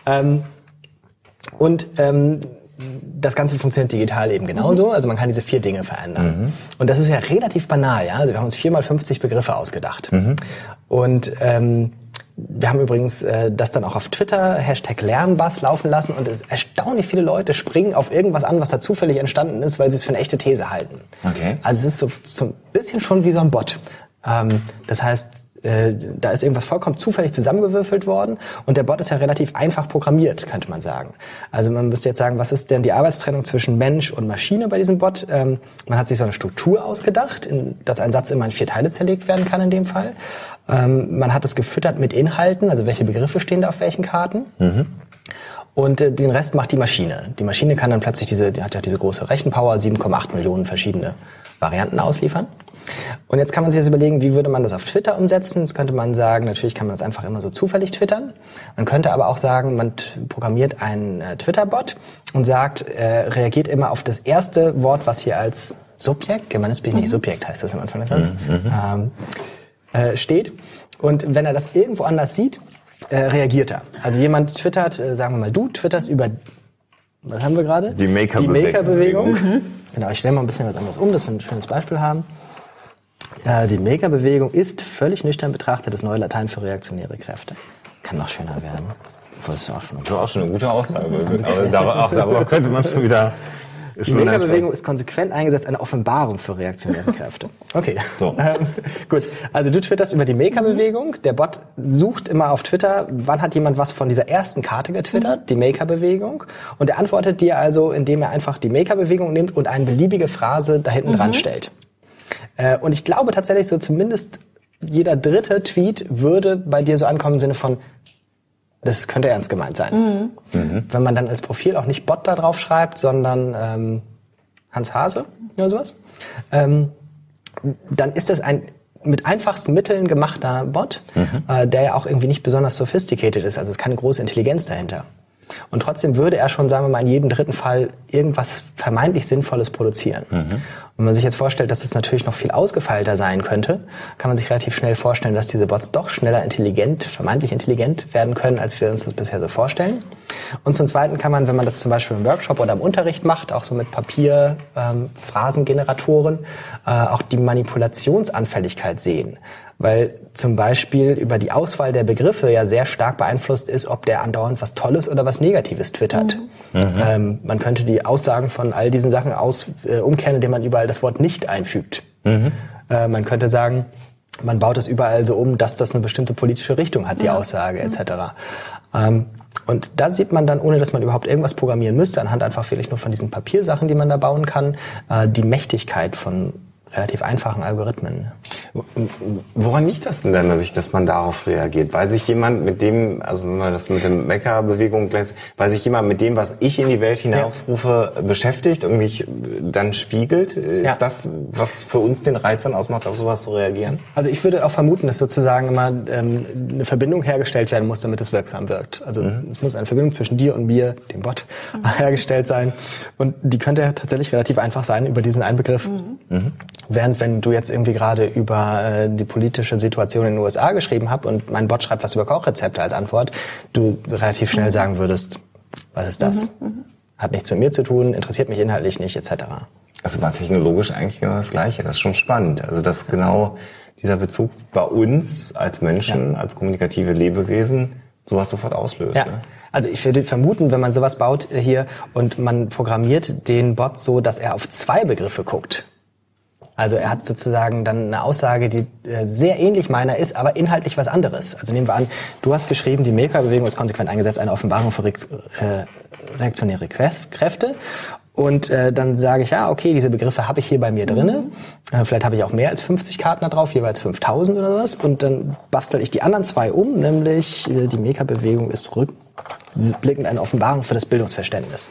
Speaker 4: Das Ganze funktioniert digital eben genauso. Also man kann diese 4 Dinge verändern. Und das ist ja relativ banal. Ja? Also wir haben uns 4 mal 50 Begriffe ausgedacht. Und wir haben übrigens das dann auch auf Twitter, #Lernbass laufen lassen und erstaunlich viele Leute springen auf irgendwas an, was da zufällig entstanden ist, weil sie es für eine echte These halten.
Speaker 5: Okay.
Speaker 4: Also es ist so ein bisschen schon wie so ein Bot. Das heißt, da ist irgendwas vollkommen zufällig zusammengewürfelt worden und der Bot ist ja relativ einfach programmiert, könnte man sagen. Also man müsste jetzt sagen, was ist denn die Arbeitstrennung zwischen Mensch und Maschine bei diesem Bot? Man hat sich so eine Struktur ausgedacht, dass ein Satz immer in 4 Teile zerlegt werden kann in dem Fall. Man hat es gefüttert mit Inhalten, also welche Begriffe stehen da auf welchen Karten. und den Rest macht die Maschine. Die Maschine kann dann plötzlich die hat ja diese große Rechenpower, 7,8 Millionen verschiedene Varianten ausliefern. Und jetzt kann man sich das überlegen, wie würde man das auf Twitter umsetzen? Jetzt könnte man sagen, natürlich kann man das einfach immer so zufällig twittern. Man könnte aber auch sagen, man programmiert einen Twitter-Bot und sagt, reagiert immer auf das erste Wort, was hier als Subjekt, gemeines bin ich nicht Subjekt, heißt das am Anfang des Satzes, steht. Und wenn er das irgendwo anders sieht, reagiert er. Also jemand twittert, sagen wir mal, du twitterst über, was haben wir gerade?
Speaker 5: Die Maker-Bewegung.
Speaker 4: Genau, ich stelle mal ein bisschen was anderes um, dass wir ein schönes Beispiel haben. Die Maker-Bewegung ist völlig nüchtern betrachtet das neue Latein für reaktionäre Kräfte. Kann noch schöner werden. Das ist auch schon
Speaker 5: eine gute Aussage. Aber auch darüber könnte man schon wieder...
Speaker 4: Die Maker-Bewegung ist konsequent eingesetzt, eine Offenbarung für reaktionäre Kräfte. Okay,
Speaker 5: so.
Speaker 4: Gut. Also du twitterst über die Maker-Bewegung. Der Bot sucht immer auf Twitter, wann hat jemand was von dieser ersten Karte getwittert, die Maker-Bewegung. Und er antwortet dir also, indem er einfach die Maker-Bewegung nimmt und eine beliebige Phrase da hinten dran stellt. Und ich glaube tatsächlich, so zumindest jeder dritte Tweet würde bei dir so ankommen im Sinne von, das könnte ernst gemeint sein. Wenn man dann als Profil auch nicht Bot da drauf schreibt, sondern Hans Hase oder sowas, dann ist das ein mit einfachsten Mitteln gemachter Bot, der ja auch irgendwie nicht besonders sophisticated ist. Also es ist keine große Intelligenz dahinter. Und trotzdem würde er schon, sagen wir mal, in jedem dritten Fall irgendwas vermeintlich Sinnvolles produzieren. Wenn man sich jetzt vorstellt, dass das natürlich noch viel ausgefeilter sein könnte, kann man sich relativ schnell vorstellen, dass diese Bots doch schneller vermeintlich intelligent werden können, als wir uns das bisher so vorstellen. Und zum Zweiten kann man, wenn man das zum Beispiel im Workshop oder im Unterricht macht, auch so mit Papier, Phrasengeneratoren, auch die Manipulationsanfälligkeit sehen. Weil zum Beispiel über die Auswahl der Begriffe ja sehr stark beeinflusst ist, ob der andauernd was Tolles oder was Negatives twittert. Man könnte die Aussagen von all diesen Sachen umkehren, indem man überall das Wort nicht einfügt. Man könnte sagen, man baut es überall so um, dass das eine bestimmte politische Richtung hat, die Aussage etc. Und da sieht man dann, ohne dass man überhaupt irgendwas programmieren müsste, anhand einfach vielleicht nur von diesen Papiersachen, die man da bauen kann, die Mächtigkeit von relativ einfachen Algorithmen.
Speaker 5: Woran liegt das denn dann, dass man darauf reagiert? Weil sich jemand mit dem, also wenn man das mit der Maker-Bewegung gleich, weil sich jemand mit dem, was ich in die Welt hinausrufe, beschäftigt und mich dann spiegelt? Ist das, was für uns den Reiz dann ausmacht, auf sowas zu reagieren?
Speaker 4: Also ich würde auch vermuten, dass sozusagen immer eine Verbindung hergestellt werden muss, damit es wirksam wirkt. Also es muss eine Verbindung zwischen dir und mir, dem Bot, hergestellt sein. Und die könnte tatsächlich relativ einfach sein über diesen einen Begriff. Während wenn du jetzt irgendwie gerade über die politische Situation in den USA geschrieben hast und mein Bot schreibt was über Kochrezepte als Antwort, du relativ schnell sagen würdest, was ist das? Hat nichts mit mir zu tun, interessiert mich inhaltlich nicht, etc.
Speaker 5: Also war technologisch eigentlich genau das Gleiche. Das ist schon spannend. Also dass genau dieser Bezug bei uns als Menschen, als kommunikative Lebewesen sowas sofort auslöst.
Speaker 4: Ja.
Speaker 5: Ne?
Speaker 4: Also ich würde vermuten, wenn man sowas baut hier und man programmiert den Bot so, dass er auf zwei Begriffe guckt. Also er hat sozusagen dann eine Aussage, die sehr ähnlich meiner ist, aber inhaltlich was anderes. Also nehmen wir an, du hast geschrieben, die Maker-Bewegung ist konsequent eingesetzt, eine Offenbarung für reaktionäre Kräfte. Und dann sage ich, ja, okay, diese Begriffe habe ich hier bei mir drinne. Vielleicht habe ich auch mehr als 50 Karten da drauf, jeweils 5000 oder sowas. Und dann bastel ich die anderen zwei um, nämlich die Maker-Bewegung ist rückblickend eine Offenbarung für das Bildungsverständnis.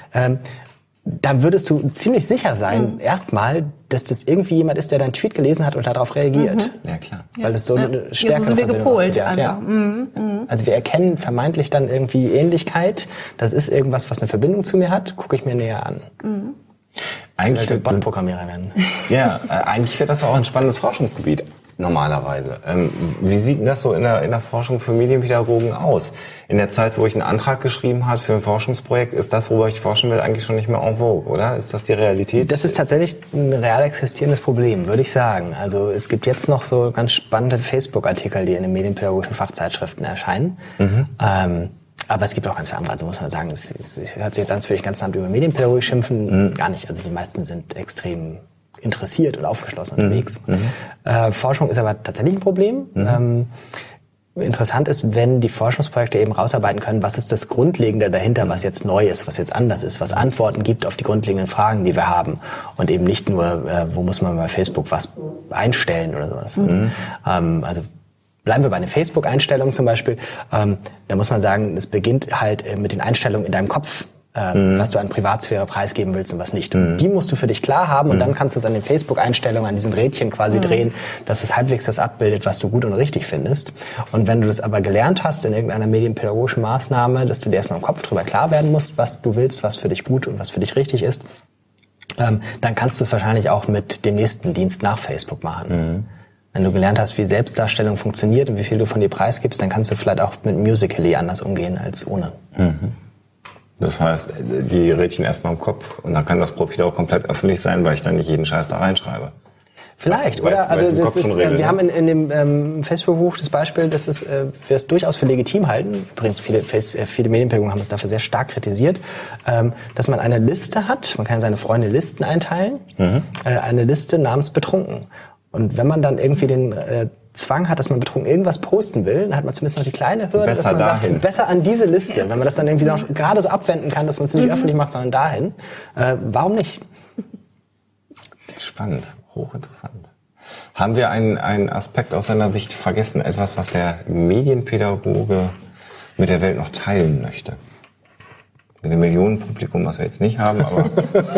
Speaker 4: Dann würdest du ziemlich sicher sein, erstmal, dass das irgendwie jemand ist, der deinen Tweet gelesen hat und darauf reagiert.
Speaker 5: Ja, klar.
Speaker 4: Weil das so eine stärkere
Speaker 6: so sind wir gepolt einfach.
Speaker 4: Ja. Also wir erkennen vermeintlich dann irgendwie Ähnlichkeit. Das ist irgendwas, was eine Verbindung zu mir hat, gucke ich mir näher an.
Speaker 5: Eigentlich
Speaker 4: wird Bot-Programmierer werden.
Speaker 5: Ja, eigentlich wäre das auch ein spannendes Forschungsgebiet. Normalerweise. Wie sieht denn das so in der Forschung für Medienpädagogen aus? In der Zeit, wo ich einen Antrag geschrieben habe für ein Forschungsprojekt, ist das, worüber ich forschen will, eigentlich schon nicht mehr en vogue, oder? Ist das die Realität?
Speaker 4: Das ist tatsächlich ein real existierendes Problem, würde ich sagen. Also es gibt jetzt noch so ganz spannende Facebook-Artikel, die in den medienpädagogischen Fachzeitschriften erscheinen. Aber es gibt auch ganz viele andere, also muss man sagen, es hört sich jetzt an, als würde ich den ganzen Abend über Medienpädagogik schimpfen. Gar nicht. Also die meisten sind extrem interessiert oder aufgeschlossen unterwegs. Forschung ist aber tatsächlich ein Problem. Interessant ist, wenn die Forschungsprojekte eben rausarbeiten können, was ist das Grundlegende dahinter, was jetzt neu ist, was jetzt anders ist, was Antworten gibt auf die grundlegenden Fragen, die wir haben und eben nicht nur, wo muss man bei Facebook was einstellen oder sowas. Also Bleiben wir bei den Facebook-Einstellungen zum Beispiel. Da muss man sagen, es beginnt halt mit den Einstellungen in deinem Kopf, was du an Privatsphäre preisgeben willst und was nicht. Und die musst du für dich klar haben und dann kannst du es an den Facebook-Einstellungen, an diesen Rädchen quasi drehen, dass es halbwegs das abbildet, was du gut und richtig findest. Und wenn du das aber gelernt hast in irgendeiner medienpädagogischen Maßnahme, dass du dir erstmal im Kopf drüber klar werden musst, was du willst, was für dich gut und was für dich richtig ist, dann kannst du es wahrscheinlich auch mit dem nächsten Dienst nach Facebook machen. Wenn du gelernt hast, wie Selbstdarstellung funktioniert und wie viel du von dir preisgibst, dann kannst du vielleicht auch mit Musical.ly anders umgehen als ohne.
Speaker 5: Das heißt, die Rädchen erstmal im Kopf und dann kann das Profil auch komplett öffentlich sein, weil ich dann nicht jeden Scheiß da reinschreibe.
Speaker 4: Vielleicht, oder? Also das ist, wir haben in dem Facebook-Buch das Beispiel, dass wir es durchaus für legitim halten. Übrigens, viele Medienpädagogen haben es dafür sehr stark kritisiert, dass man eine Liste hat. Man kann seine Freunde Listen einteilen. Eine Liste namens Betrunken. Und wenn man dann irgendwie den Zwang hat, dass man betrunken irgendwas posten will, dann hat man zumindest noch die kleine Hürde, dass man sagt, besser an diese Liste. Wenn man das dann irgendwie noch gerade so abwenden kann, dass man es nicht öffentlich macht, sondern dahin. Warum nicht?
Speaker 5: Spannend, hochinteressant. Haben wir einen Aspekt aus seiner Sicht vergessen? Etwas, was der Medienpädagoge mit der Welt noch teilen möchte? Mit dem Millionenpublikum, was wir jetzt nicht haben, aber...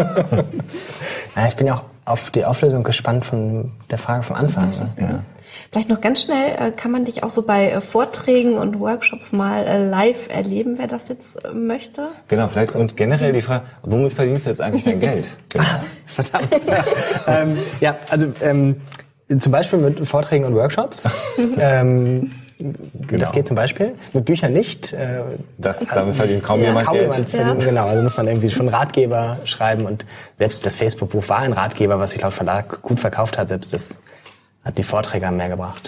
Speaker 4: Ich bin ja auch auf die Auflösung gespannt von der Frage vom Anfang.
Speaker 6: Ja. Vielleicht noch ganz schnell, kann man dich auch so bei Vorträgen und Workshops mal live erleben, wer das jetzt möchte?
Speaker 5: Genau, vielleicht und generell die Frage, womit verdienst du jetzt eigentlich dein Geld? Genau.
Speaker 4: Verdammt. Ja, also zum Beispiel mit Vorträgen und Workshops. Genau. Das geht zum Beispiel. Mit Büchern nicht.
Speaker 5: Damit verdient kaum jemand Geld.
Speaker 4: Genau, also muss man irgendwie schon Ratgeber schreiben und selbst das Facebook-Buch war ein Ratgeber, was sich laut Verlag gut verkauft hat. Selbst das hat die Vorträge mehr gebracht.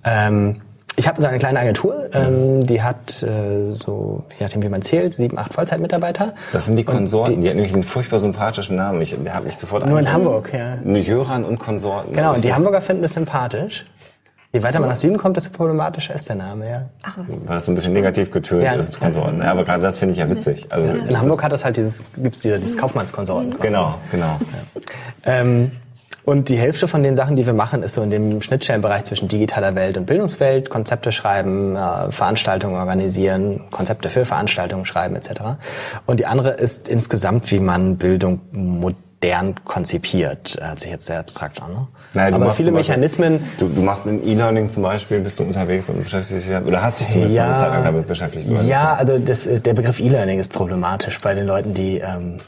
Speaker 4: Ich habe so eine kleine Agentur, die hat so, je nachdem wie man zählt, 7, 8 Vollzeitmitarbeiter.
Speaker 5: Das sind die Konsorten, die hat nämlich einen furchtbar sympathischen Namen. Der hat mich sofort
Speaker 4: nur in Hamburg, ja.
Speaker 5: Jöran und Konsorten.
Speaker 4: Genau, und die Hamburger finden das sympathisch. Je weiter man nach Süden kommt, desto problematischer ist der Name, ja.
Speaker 6: Ach was.
Speaker 5: Weil es so ein bisschen negativ getönt ist, Konsorten. Ja, aber gerade das finde ich ja witzig. Also,
Speaker 4: in Hamburg hat es halt dieses Kaufmannskonsorten.
Speaker 5: Genau.
Speaker 4: Ja. Und die Hälfte von den Sachen, die wir machen, ist so in dem Schnittstellenbereich zwischen digitaler Welt und Bildungswelt, Konzepte schreiben, Veranstaltungen organisieren, Konzepte für Veranstaltungen schreiben etc. Und die andere ist insgesamt, wie man Bildung modern konzipiert. Hört sich jetzt sehr abstrakt an, ne?
Speaker 5: Naja,
Speaker 4: aber viele Mechanismen...
Speaker 5: Du machst in E-Learning zum Beispiel, bist du unterwegs und beschäftigst dich, oder hast dich zumindest eine Zeit lang damit beschäftigt? Oder?
Speaker 4: Ja, also der Begriff E-Learning ist problematisch bei den Leuten, die...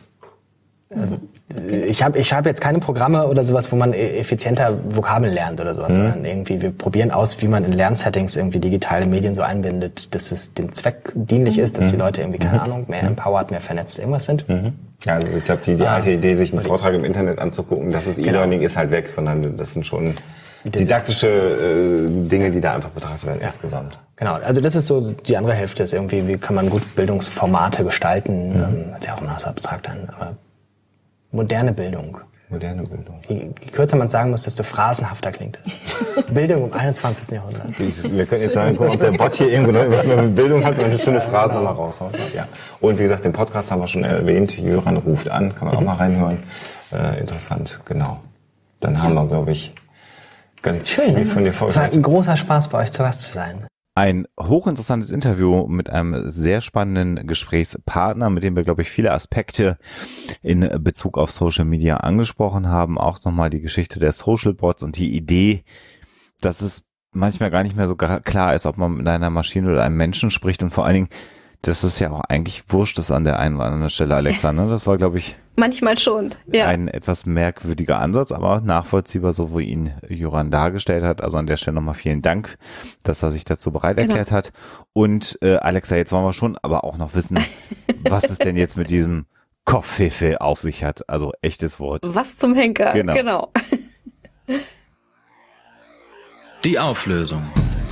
Speaker 4: ich hab jetzt keine Programme oder sowas, wo man effizienter Vokabeln lernt oder sowas, sondern irgendwie wir probieren aus, wie man in Lernsettings irgendwie digitale Medien so einbindet, dass es dem Zweck dienlich ist, dass die Leute irgendwie, keine Ahnung, mehr empowered, mehr vernetzt irgendwas sind.
Speaker 5: Ja, also ich glaube, die alte Idee, sich einen Vortrag im Internet anzugucken, das ist E-Learning, ist halt weg, sondern das sind schon didaktische Dinge, die da einfach betrachtet werden insgesamt.
Speaker 4: Genau, also das ist so, die andere Hälfte ist irgendwie, wie kann man gut Bildungsformate gestalten, hört sich auch immer so abstrakt an, aber moderne Bildung.
Speaker 5: Moderne Bildung.
Speaker 4: Je kürzer man es sagen muss, desto phrasenhafter klingt es. Bildung im 21. Jahrhundert.
Speaker 5: Wir können jetzt sagen, ob der Bot hier irgendwo was mit Bildung hat, wenn eine schöne Phrase mal raushaut. Ja. Und wie gesagt, den Podcast haben wir schon erwähnt. Jöran ruft an, kann man auch mal reinhören. Interessant, genau. Dann haben wir, glaube ich, ganz viel von dir vorgestellt.
Speaker 4: Es war ein großer Spaß, bei euch zu Gast zu sein.
Speaker 2: Ein hochinteressantes Interview mit einem sehr spannenden Gesprächspartner, mit dem wir, glaube ich, viele Aspekte in Bezug auf Social Media angesprochen haben. Auch nochmal die Geschichte der Social Bots und die Idee, dass es manchmal gar nicht mehr so klar ist, ob man mit einer Maschine oder einem Menschen spricht und vor allen Dingen, dass es ja auch eigentlich wurscht ist an der einen oder anderen Stelle, Alexander. Das war, glaube ich,
Speaker 3: manchmal schon, ja,
Speaker 2: ein etwas merkwürdiger Ansatz, aber nachvollziehbar, so wie ihn Jöran dargestellt hat. Also an der Stelle nochmal vielen Dank, dass er sich dazu bereit erklärt hat. Und Alexa, jetzt wollen wir schon aber auch noch wissen, was es denn jetzt mit diesem Kopfhefe auf sich hat. Also echtes Wort.
Speaker 3: Was zum Henker, genau.
Speaker 1: Die Auflösung.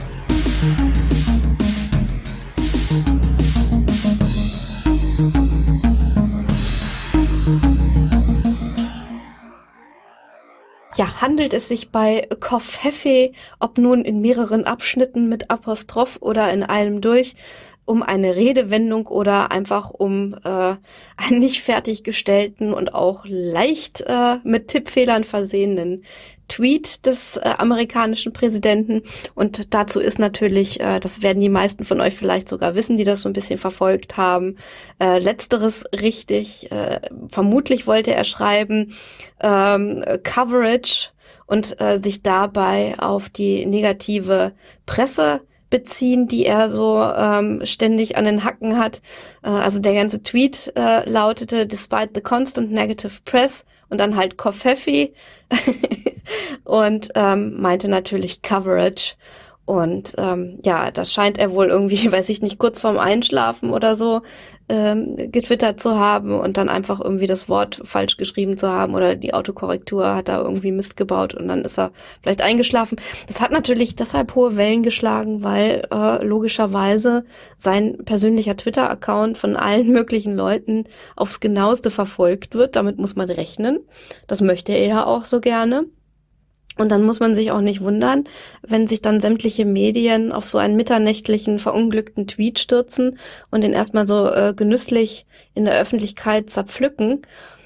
Speaker 3: Ja, handelt es sich bei Kopfhefe, ob nun in mehreren Abschnitten mit Apostroph oder in einem durch, um eine Redewendung oder einfach um einen nicht fertiggestellten und auch leicht mit Tippfehlern versehenen Tweet des amerikanischen Präsidenten. Und dazu ist natürlich, das werden die meisten von euch vielleicht sogar wissen, die das so ein bisschen verfolgt haben, letzteres richtig. Vermutlich wollte er schreiben Coverage und sich dabei auf die negative Presse beziehen, die er so ständig an den Hacken hat. Also der ganze Tweet lautete "Despite the constant negative press" und dann halt Covfefe und meinte natürlich Coverage. Und ja, das scheint er wohl irgendwie, weiß ich nicht, kurz vorm Einschlafen oder so getwittert zu haben und dann einfach irgendwie das Wort falsch geschrieben zu haben oder die Autokorrektur hat da irgendwie Mist gebaut und dann ist er vielleicht eingeschlafen. Das hat natürlich deshalb hohe Wellen geschlagen, weil logischerweise sein persönlicher Twitter-Account von allen möglichen Leuten aufs Genaueste verfolgt wird. Damit muss man rechnen. Das möchte er ja auch so gerne. Und dann muss man sich auch nicht wundern, wenn sich dann sämtliche Medien auf so einen mitternächtlichen, verunglückten Tweet stürzen und den erstmal so genüsslich in der Öffentlichkeit zerpflücken.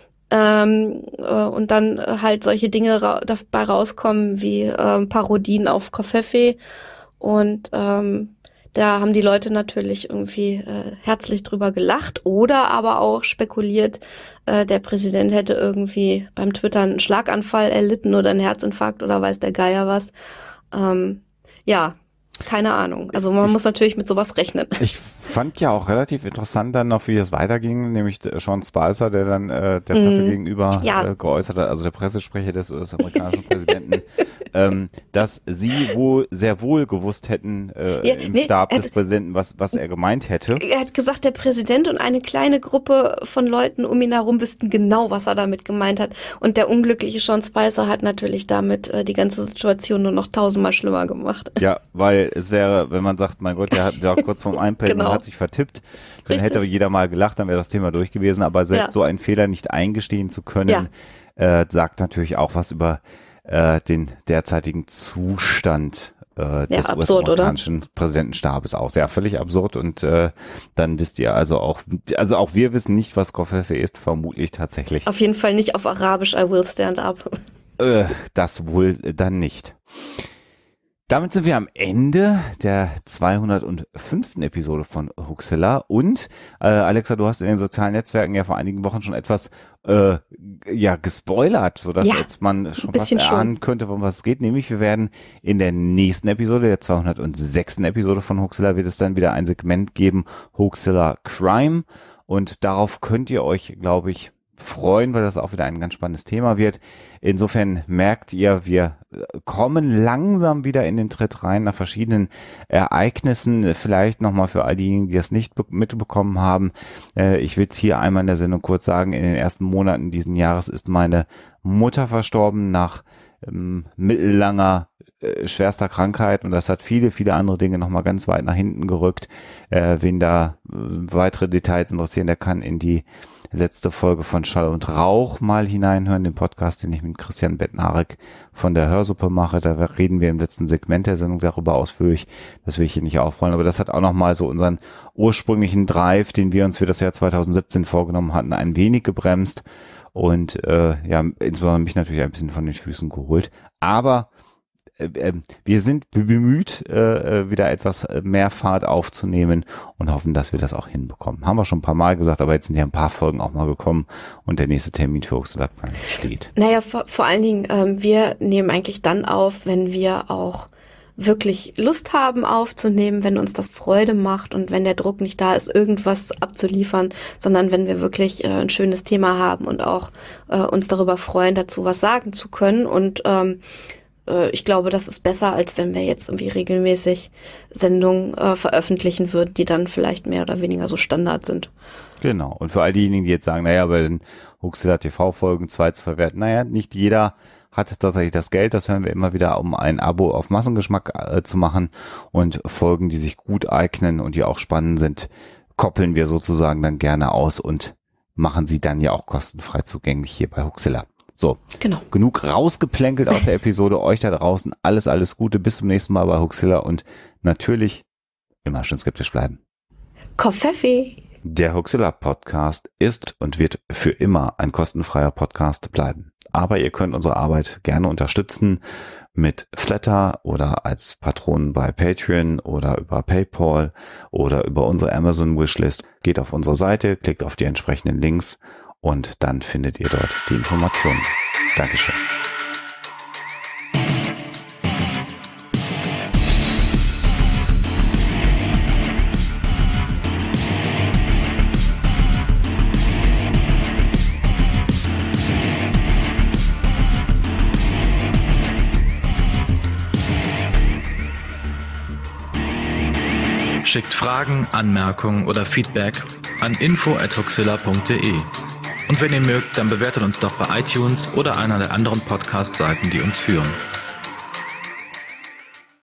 Speaker 3: Und dann halt solche Dinge dabei rauskommen wie Parodien auf Covfefe. Und da haben die Leute natürlich irgendwie herzlich drüber gelacht oder aber auch spekuliert, der Präsident hätte irgendwie beim Twittern einen Schlaganfall erlitten oder einen Herzinfarkt oder weiß der Geier was. Ja, keine Ahnung. Also man muss natürlich mit sowas rechnen.
Speaker 2: Ich fand ja auch relativ interessant dann noch, wie es weiterging, nämlich Sean Spicer, der dann der Presse gegenüber geäußert hat, also der Pressesprecher des US-amerikanischen Präsidenten, dass sie wohl sehr wohl gewusst hätten im Stab des Präsidenten, was er gemeint hätte.
Speaker 3: Er hat gesagt, der Präsident und eine kleine Gruppe von Leuten um ihn herum wüssten genau, was er damit gemeint hat. Und der unglückliche Sean Spicer hat natürlich damit die ganze Situation nur noch 1000-mal schlimmer gemacht.
Speaker 2: Ja, weil es wäre, wenn man sagt, mein Gott, der hat ja kurz vorm Einpennen
Speaker 3: Genau.
Speaker 2: hat sich vertippt, dann hätte jeder mal gelacht, dann wäre das Thema durch gewesen. Aber selbst so einen Fehler nicht eingestehen zu können, sagt natürlich auch was über den derzeitigen Zustand des US-amerikanischen Präsidentenstabes aus. Ja, völlig absurd. Und dann wisst ihr also auch wir wissen nicht, was Covfefe ist, vermutlich tatsächlich.
Speaker 3: Auf jeden Fall nicht auf Arabisch, I will stand up.
Speaker 2: Das wohl dann nicht. Damit sind wir am Ende der 205. Episode von Huxilla und Alexa, du hast in den sozialen Netzwerken ja vor einigen Wochen schon etwas gespoilert, sodass jetzt man schon fast erahnen könnte, worum was es geht. Nämlich wir werden in der nächsten Episode, der 206. Episode von Huxilla, wird es dann wieder ein Segment geben, Huxilla Crime, und darauf könnt ihr euch, glaube ich, freuen, weil das auch wieder ein ganz spannendes Thema wird. Insofern merkt ihr, wir kommen langsam wieder in den Tritt rein nach verschiedenen Ereignissen. Vielleicht nochmal für all diejenigen, die das nicht mitbekommen haben. Ich will es hier einmal in der Sendung kurz sagen, in den ersten Monaten diesen Jahres ist meine Mutter verstorben nach mittellanger schwerster Krankheit, und das hat viele, viele andere Dinge nochmal ganz weit nach hinten gerückt. Wen da weitere Details interessieren, der kann in die letzte Folge von Schall und Rauch mal hineinhören, den Podcast, den ich mit Christian Bednarek von der Hörsuppe mache. Da reden wir im letzten Segment der Sendung darüber ausführlich. Das will ich hier nicht aufrollen, aber das hat auch nochmal so unseren ursprünglichen Drive, den wir uns für das Jahr 2017 vorgenommen hatten, ein wenig gebremst und insbesondere mich natürlich ein bisschen von den Füßen geholt. Aber wir sind bemüht, wieder etwas mehr Fahrt aufzunehmen und hoffen, dass wir das auch hinbekommen. Haben wir schon ein paar Mal gesagt, aber jetzt sind ja ein paar Folgen auch mal gekommen und der nächste Termin für Huxilla steht.
Speaker 3: Naja, vor allen Dingen, wir nehmen eigentlich dann auf, wenn wir auch wirklich Lust haben aufzunehmen, wenn uns das Freude macht und wenn der Druck nicht da ist, irgendwas abzuliefern, sondern wenn wir wirklich ein schönes Thema haben und auch uns darüber freuen, dazu was sagen zu können. Und ich glaube, das ist besser, als wenn wir jetzt irgendwie regelmäßig Sendungen veröffentlichen würden, die dann vielleicht mehr oder weniger so Standard sind.
Speaker 2: Genau. Und für all diejenigen, die jetzt sagen, naja, bei den Huxilla TV-Folgen 2 zu verwerten, naja, nicht jeder hat tatsächlich das Geld, das hören wir immer wieder, um ein Abo auf Massengeschmack zu machen, und Folgen, die sich gut eignen und die auch spannend sind, koppeln wir sozusagen dann gerne aus und machen sie dann ja auch kostenfrei zugänglich hier bei Huxilla. So,
Speaker 3: genau.
Speaker 2: Genug rausgeplänkelt aus der Episode. Euch da draußen alles Gute. Bis zum nächsten Mal bei Huxilla und natürlich immer schön skeptisch bleiben.
Speaker 3: Koffefe.
Speaker 2: Der Huxilla Podcast ist und wird für immer ein kostenfreier Podcast bleiben. Aber ihr könnt unsere Arbeit gerne unterstützen mit Flatter oder als Patronen bei Patreon oder über PayPal oder über unsere Amazon Wishlist. Geht auf unsere Seite, klickt auf die entsprechenden Links und dann findet ihr dort die Informationen. Dankeschön.
Speaker 1: Schickt Fragen, Anmerkungen oder Feedback an info@huxilla.de. Und wenn ihr mögt, dann bewertet uns doch bei iTunes oder einer der anderen Podcast-Seiten, die uns führen.